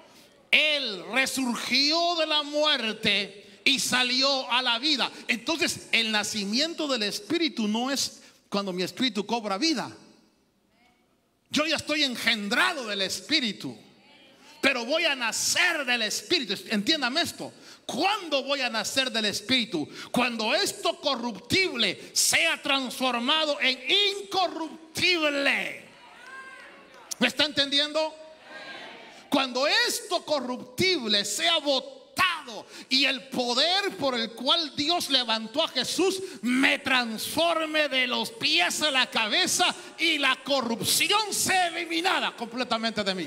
Él resurgió de la muerte y salió a la vida. Entonces, el nacimiento del Espíritu no es cuando mi espíritu cobra vida. Yo ya estoy engendrado del Espíritu, pero voy a nacer del Espíritu. Entiéndame esto. ¿Cuándo voy a nacer del Espíritu? Cuando esto corruptible sea transformado en incorruptible. ¿Me está entendiendo? Cuando esto corruptible sea botado y el poder por el cual Dios levantó a Jesús me transforme de los pies a la cabeza y la corrupción sea eliminada completamente de mí.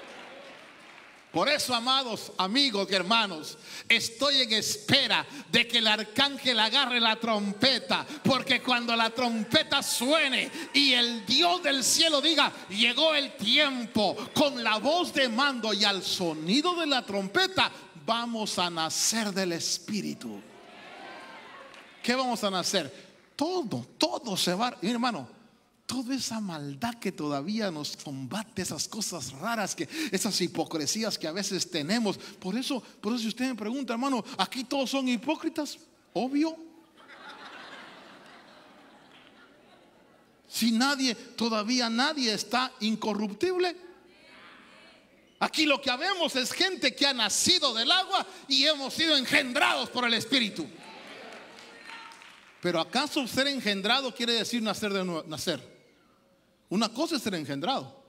Por eso, amados amigos y hermanos, estoy en espera de que el arcángel agarre la trompeta, porque cuando la trompeta suene y el Dios del cielo diga, llegó el tiempo, con la voz de mando y al sonido de la trompeta, vamos a nacer del Espíritu. ¿Qué vamos a nacer? Todo se va, mi hermano. Toda esa maldad que todavía nos combate, esas cosas raras, esas hipocresías que a veces tenemos. Por eso si usted me pregunta, hermano, ¿aquí todos son hipócritas? Obvio. Si todavía nadie está incorruptible. Aquí lo que habemos es gente que ha nacido del agua y hemos sido engendrados por el Espíritu. Pero ¿acaso ser engendrado quiere decir nacer de nuevo? Nacer. Una cosa es ser engendrado.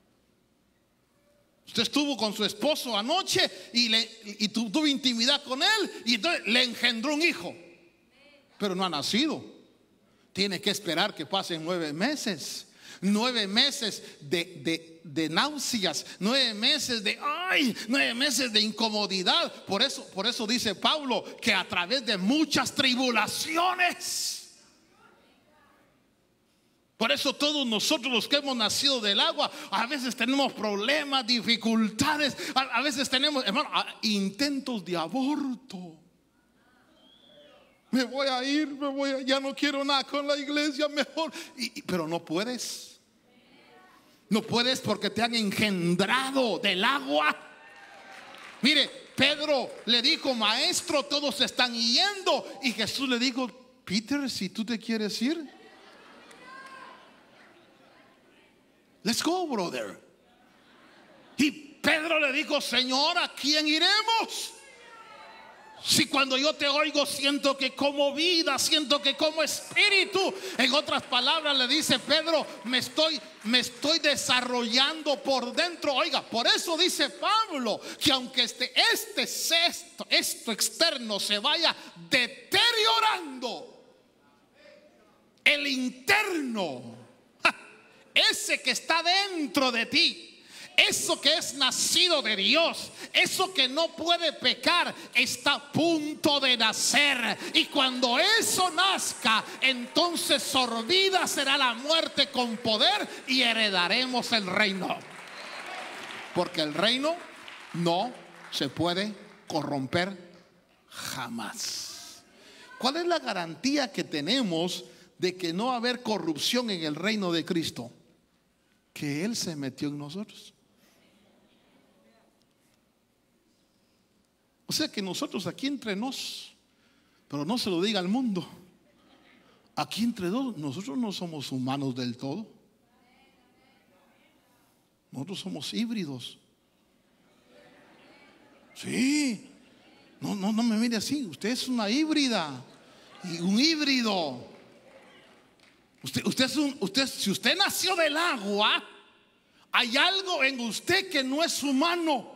Usted estuvo con su esposo anoche y tuvo intimidad con él y entonces le engendró un hijo, pero no ha nacido. Tiene que esperar que pasen 9 meses. 9 meses de náuseas, 9 meses 9 meses de incomodidad. Por eso dice Pablo que a través de muchas tribulaciones. Por eso todos nosotros los que hemos nacido del agua, a veces tenemos problemas, dificultades, a veces tenemos, hermano, intentos de aborto. Me voy a ir, ya no quiero nada con la iglesia, mejor. Pero no puedes. No puedes porque te han engendrado del agua. Mire, Pedro le dijo, maestro, todos se están yendo. Y Jesús le dijo, Peter, si tú te quieres ir, let's go, brother. Y Pedro le dijo, Señor, ¿a quién iremos? Si cuando yo te oigo siento que como vida, siento que como espíritu. En otras palabras le dice Pedro, me estoy desarrollando por dentro. Oiga, por eso dice Pablo que aunque esto externo se vaya deteriorando, el interno, ese que está dentro de ti, eso que es nacido de Dios, eso que no puede pecar, está a punto de nacer. Y cuando eso nazca, entonces sorbida será la muerte con poder y heredaremos el reino. Porque el reino no se puede corromper jamás. ¿Cuál es la garantía que tenemos de que no va a haber corrupción en el reino de Cristo? Que Él se metió en nosotros. O sea que nosotros aquí entre nos, pero no se lo diga al mundo, aquí entre dos, nosotros no somos humanos del todo. Nosotros somos híbridos. Sí. No me mire así. Usted es una híbrida y un híbrido. Si usted nació del agua, hay algo en usted que no es humano.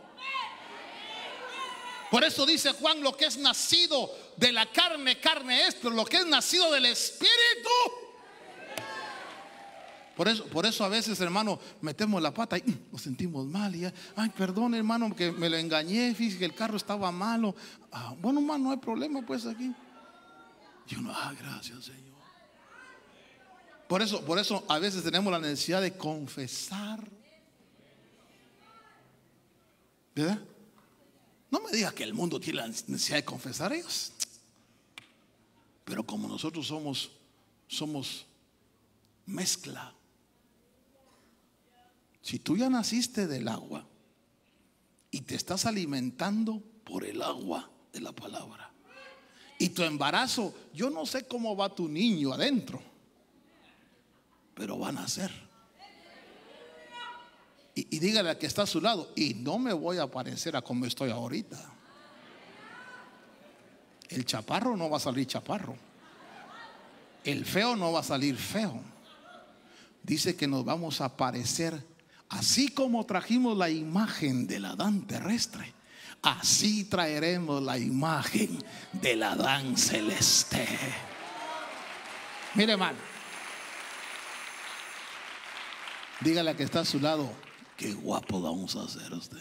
Por eso dice Juan, lo que es nacido de la carne, carne es, pero lo que es nacido del Espíritu. Por eso a veces, hermano, metemos la pata y nos sentimos mal. Y, ay, perdón, hermano, que me lo engañé, fíjese que el carro estaba malo. Bueno, hermano, no hay problema pues aquí. Y uno, gracias, Señor. Por eso a veces tenemos la necesidad de confesar. ¿Verdad? No me diga que el mundo tiene la necesidad de confesar a ellos. Pero como nosotros somos mezcla. Si tú ya naciste del agua y te estás alimentando por el agua de la palabra, y tu embarazo, yo no sé cómo va tu niño adentro, pero va a nacer. Y dígale a que está a su lado, y no me voy a parecer a como estoy ahorita. El chaparro no va a salir chaparro. El feo no va a salir feo. Dice que nos vamos a parecer, así como trajimos la imagen del Adán terrestre, así traeremos la imagen del Adán celeste. Mire, hermano, dígale a que está a su lado, qué guapo vamos a hacer usted.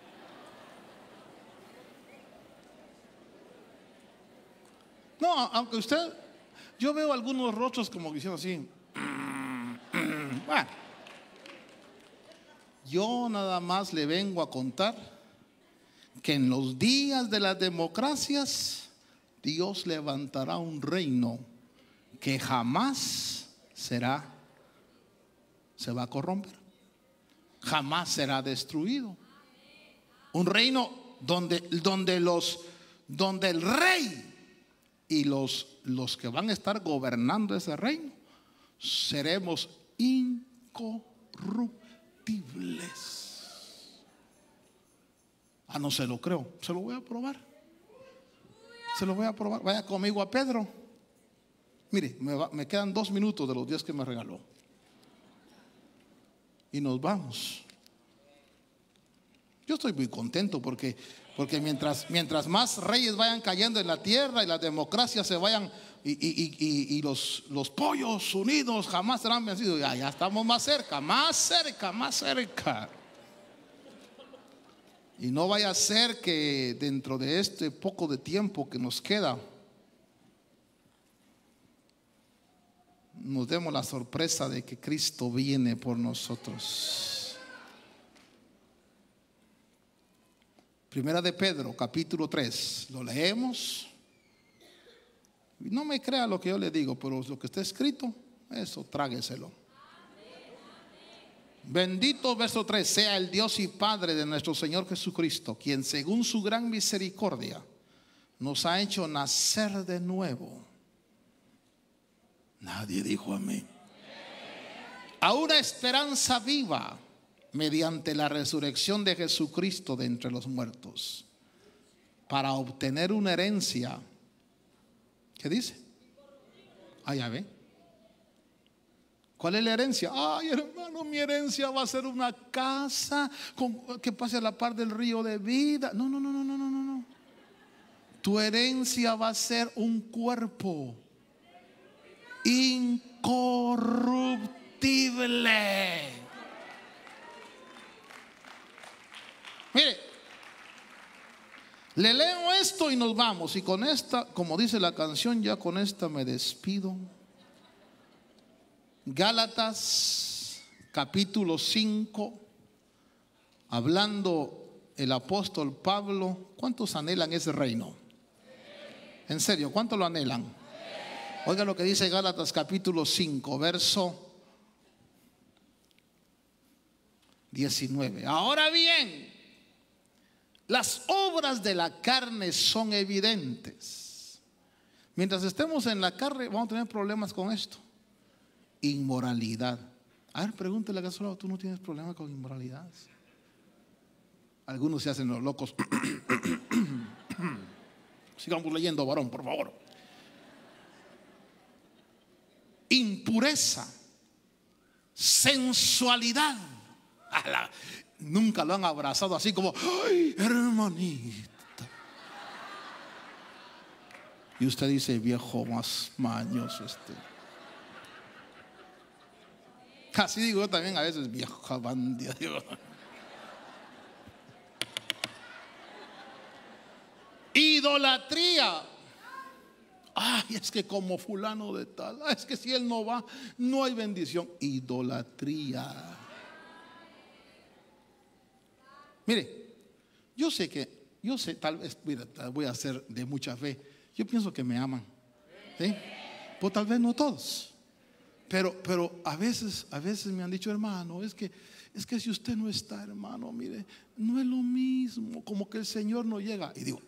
No, aunque usted, yo veo algunos rostros como diciendo así. Bueno, yo nada más le vengo a contar que en los días de las democracias Dios levantará un reino que jamás se va a corromper. Jamás será destruido. Un reino donde el rey y los que van a estar gobernando ese reino seremos incorruptibles. No se lo creo. Se lo voy a probar. Vaya conmigo a Pedro. Mire, me quedan 2 minutos de los 10 que me regaló. Y nos vamos. Yo estoy muy contento porque mientras más reyes vayan cayendo en la tierra y las democracias se vayan y los pollos unidos jamás serán vencidos. Ya estamos más cerca. Y no vaya a ser que dentro de este poco de tiempo que nos queda nos demos la sorpresa de que Cristo viene por nosotros. Primera de Pedro, capítulo 3. Lo leemos. Y no me crea lo que yo le digo, pero lo que está escrito, eso trágueselo. Bendito, verso 3, sea el Dios y Padre de nuestro Señor Jesucristo, quien según su gran misericordia nos ha hecho nacer de nuevo. Nadie dijo amén. A una esperanza viva mediante la resurrección de Jesucristo de entre los muertos, para obtener una herencia. ¿Qué dice? Ah, ya ve. ¿Cuál es la herencia? Ay, hermano, mi herencia va a ser una casa que pase a la par del río de vida. No, no, no, no, no, no, no. Tu herencia va a ser un cuerpo incorruptible. Mire, le leo esto y nos vamos. Y con esta, como dice la canción, ya con esta me despido. Gálatas capítulo 5, hablando el apóstol Pablo. ¿Cuántos anhelan ese reino? En serio, ¿cuántos lo anhelan? Oiga lo que dice Gálatas capítulo 5, verso 19. Ahora bien, las obras de la carne son evidentes. Mientras estemos en la carne vamos a tener problemas con esto. Inmoralidad. A ver, pregúntale a Gasolado, ¿tú no tienes problema con inmoralidad? Algunos se hacen los locos. Sigamos leyendo, varón, por favor. Impureza, sensualidad. Nunca lo han abrazado así como, ay, hermanita. Y usted dice, viejo más mañoso este. Casi digo yo también a veces, vieja bandida. Idolatría. Ay, es que como fulano de tal, es que si él no va, no hay bendición. Idolatría. Mire, yo sé, tal vez, mira, voy a ser de mucha fe. Yo pienso que me aman, ¿sí? Pues tal vez no todos. Pero a veces me han dicho, hermano, es que si usted no está, hermano, mire, no es lo mismo, como que el Señor no llega. Y digo,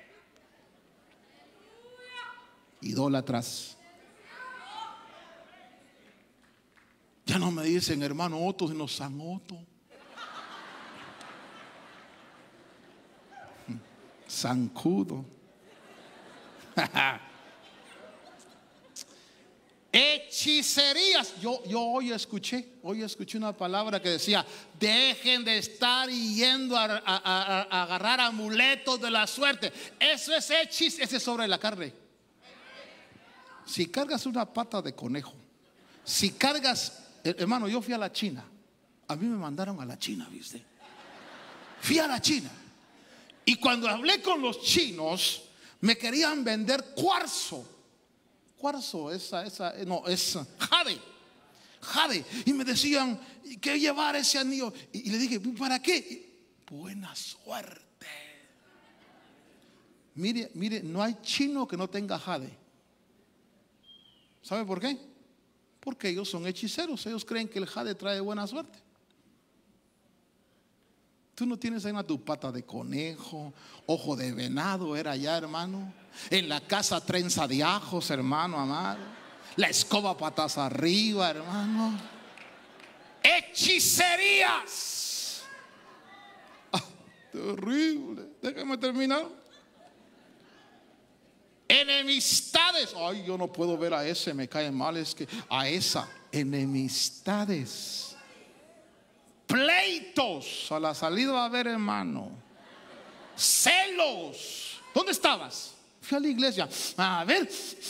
idólatras. Ya no me dicen hermano Otto, sino San Otto. Zancudo. Hechicerías. Yo hoy escuché una palabra que decía, dejen de estar yendo a agarrar amuletos de la suerte. Eso es hechicería, ese es sobre la carne. Si cargas una pata de conejo, si cargas, hermano, yo fui a la China. A mí me mandaron a la China, ¿viste? Fui a la China. Y cuando hablé con los chinos, me querían vender cuarzo. Cuarzo, es jade. Y me decían, ¿qué llevar ese anillo? Y le dije, ¿para qué? Buena suerte. Mire, no hay chino que no tenga jade. ¿Sabe por qué? Porque ellos son hechiceros. Ellos creen que el jade trae buena suerte. Tú no tienes ahí una tu pata de conejo, ojo de venado, era ya, hermano. En la casa trenza de ajos, hermano amado. La escoba patas arriba, hermano. Hechicerías. Terrible. Déjame terminar. Enemistades. Ay, yo no puedo ver a ese, me cae mal. Es que a esa. Enemistades. Pleitos. A la salida va a haber, hermano. Celos. ¿Dónde estabas? Fui a la iglesia. A ver.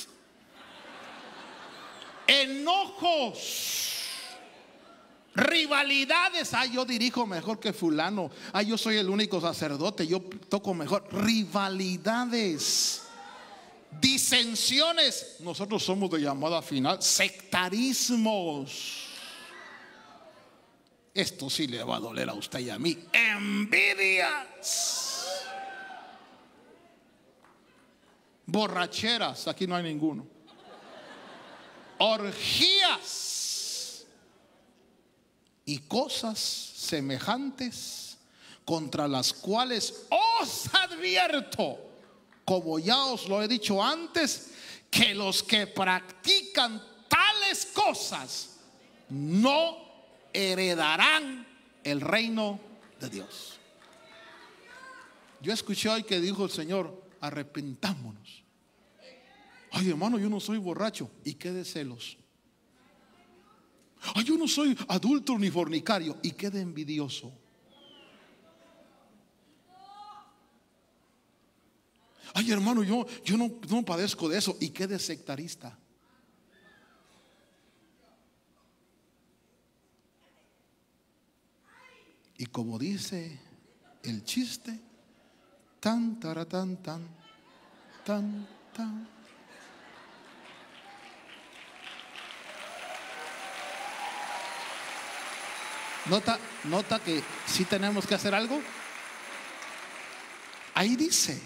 Enojos. Rivalidades. Ay, yo dirijo mejor que fulano. Ay, yo soy el único sacerdote, yo toco mejor. Rivalidades. Disensiones. Nosotros somos de llamada final. Sectarismos. Esto sí le va a doler a usted y a mí. Envidias. Borracheras. Aquí no hay ninguno. Orgías. Y cosas semejantes, contra las cuales os advierto, como ya os lo he dicho antes, que los que practican tales cosas no heredarán el reino de Dios. Yo escuché hoy que dijo el Señor, arrepentámonos. Ay, hermano, yo no soy borracho. ¿Y qué de celos? Ay, yo no soy adúltero ni fornicario. ¿Y qué de envidioso? Ay, hermano, yo no padezco de eso. ¿Y qué de sectarista? Y como dice el chiste, tan, taratán, tan, tan, tan. Nota que sí tenemos que hacer algo. Ahí dice,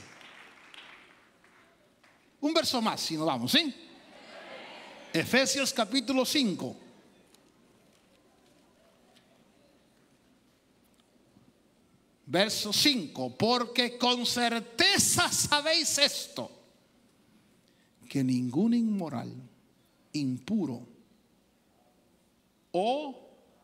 un verso más, si nos vamos, ¿sí? Efesios capítulo 5. Verso 5. Porque con certeza sabéis esto, que ningún inmoral, impuro o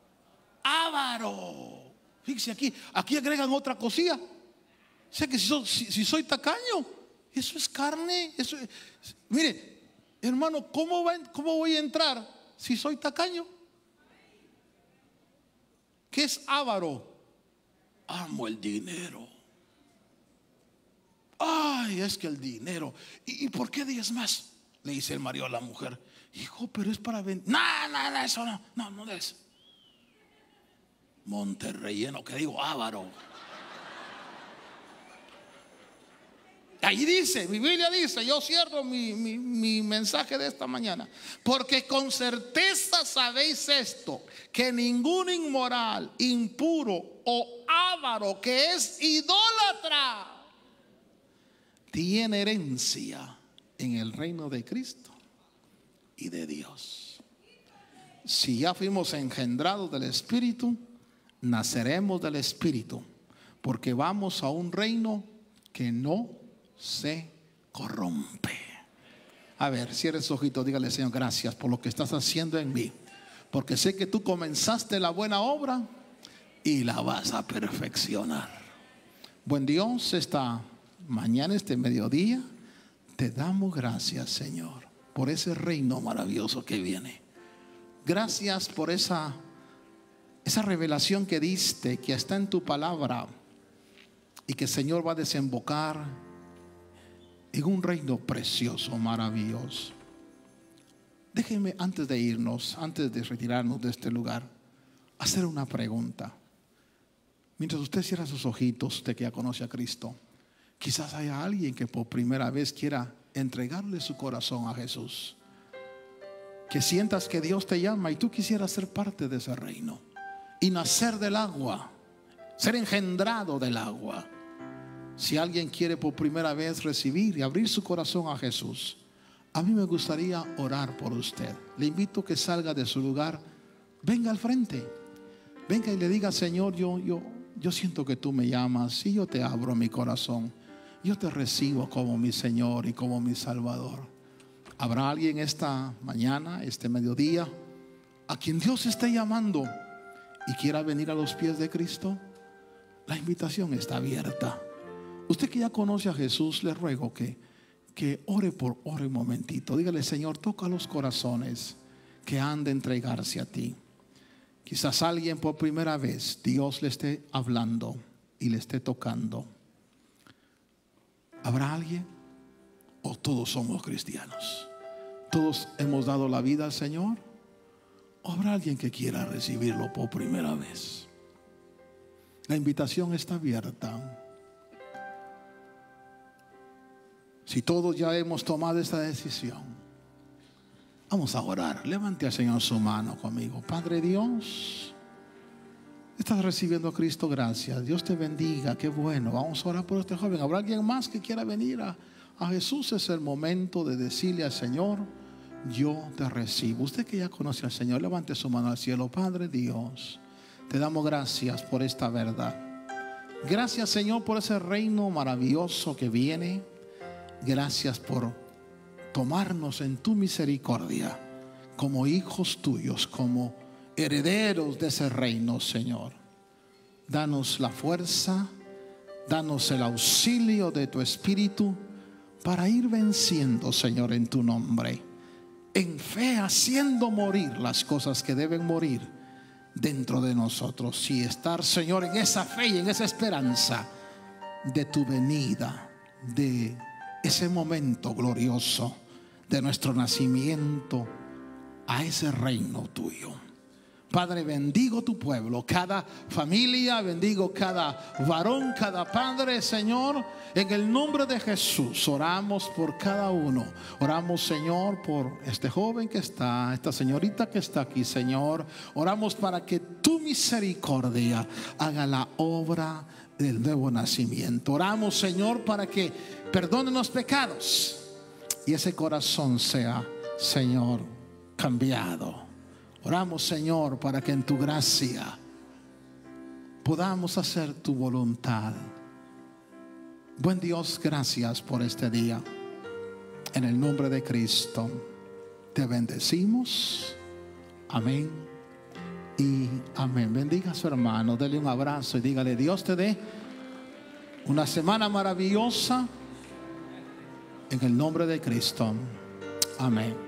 avaro. Fíjese aquí agregan otra cosilla. O sea que si soy tacaño, eso es carne. Mire, hermano, ¿cómo voy a entrar si soy tacaño? ¿Qué es avaro? Amo el dinero. Ay, es que el dinero. ¿Y por qué diezmas? Le dice el marido a la mujer. Hijo, pero es para vender. No, eso no es. Monterreyeno, que digo, avaro. Ahí dice, mi Biblia dice, yo cierro mi mensaje de esta mañana. Porque con certeza sabéis esto, que ningún inmoral, impuro o avaro que es idólatra tiene herencia en el reino de Cristo y de Dios. Si ya fuimos engendrados del Espíritu, naceremos del Espíritu, porque vamos a un reino que no se corrompe. A ver, cierre sus ojitos, dígale: Señor, gracias por lo que estás haciendo en mí, porque sé que tú comenzaste la buena obra y la vas a perfeccionar. Buen Dios, esta mañana, este mediodía, te damos gracias, Señor, por ese reino maravilloso que viene. Gracias por esa revelación que diste, que está en tu palabra, y que, Señor, va a desembocar en un reino precioso, maravilloso. Déjenme, antes de irnos, antes de retirarnos de este lugar, hacer una pregunta. Mientras usted cierra sus ojitos, usted que ya conoce a Cristo, quizás haya alguien que por primera vez quiera entregarle su corazón a Jesús. Que sientas que Dios te llama y tú quisieras ser parte de ese reino y nacer del agua, ser engendrado del agua. Si alguien quiere por primera vez recibir y abrir su corazón a Jesús, a mí me gustaría orar por usted. Le invito a que salga de su lugar, venga al frente, venga y le diga: Señor, yo siento que tú me llamas y yo te abro mi corazón. Yo te recibo como mi Señor y como mi Salvador. ¿Habrá alguien esta mañana, este mediodía, a quien Dios esté llamando y quiera venir a los pies de Cristo? La invitación está abierta. Usted que ya conoce a Jesús, le ruego que ore un momentito. Dígale: Señor, toca los corazones que han de entregarse a ti. Quizás alguien por primera vez Dios le esté hablando y le esté tocando. ¿Habrá alguien? ¿O todos somos cristianos? ¿Todos hemos dado la vida al Señor? ¿O habrá alguien que quiera recibirlo por primera vez? La invitación está abierta. Si todos ya hemos tomado esta decisión, vamos a orar. Levante al Señor su mano conmigo. Padre Dios, estás recibiendo a Cristo, gracias. Dios te bendiga, qué bueno. Vamos a orar por este joven. ¿Habrá alguien más que quiera venir a Jesús? Es el momento de decirle al Señor: yo te recibo. Usted que ya conoce al Señor, levante su mano al cielo. Padre Dios, te damos gracias por esta verdad. Gracias, Señor, por ese reino maravilloso que viene. Gracias por tomarnos en tu misericordia como hijos tuyos, como herederos de ese reino, Señor. Danos la fuerza, Danos el auxilio de tu Espíritu para ir venciendo, Señor, en tu nombre, en fe, haciendo morir las cosas que deben morir dentro de nosotros, y estar, Señor, en esa fe y en esa esperanza de tu venida, de ese momento glorioso de nuestro nacimiento a ese reino tuyo. Padre, bendigo tu pueblo, cada familia, bendigo cada varón, cada padre, Señor, en el nombre de Jesús. Oramos por cada uno. Oramos, Señor, por este joven que está, esta señorita que está aquí, Señor. Oramos para que tu misericordia haga la obra del nuevo nacimiento. Oramos, Señor, para que perdone los pecados y ese corazón sea, Señor, cambiado. Oramos, Señor, para que en tu gracia podamos hacer tu voluntad. Buen Dios, gracias por este día. En el nombre de Cristo te bendecimos. Amén y amén. Bendiga a su hermano, dele un abrazo y dígale: Dios te dé una semana maravillosa en el nombre de Cristo. Amén.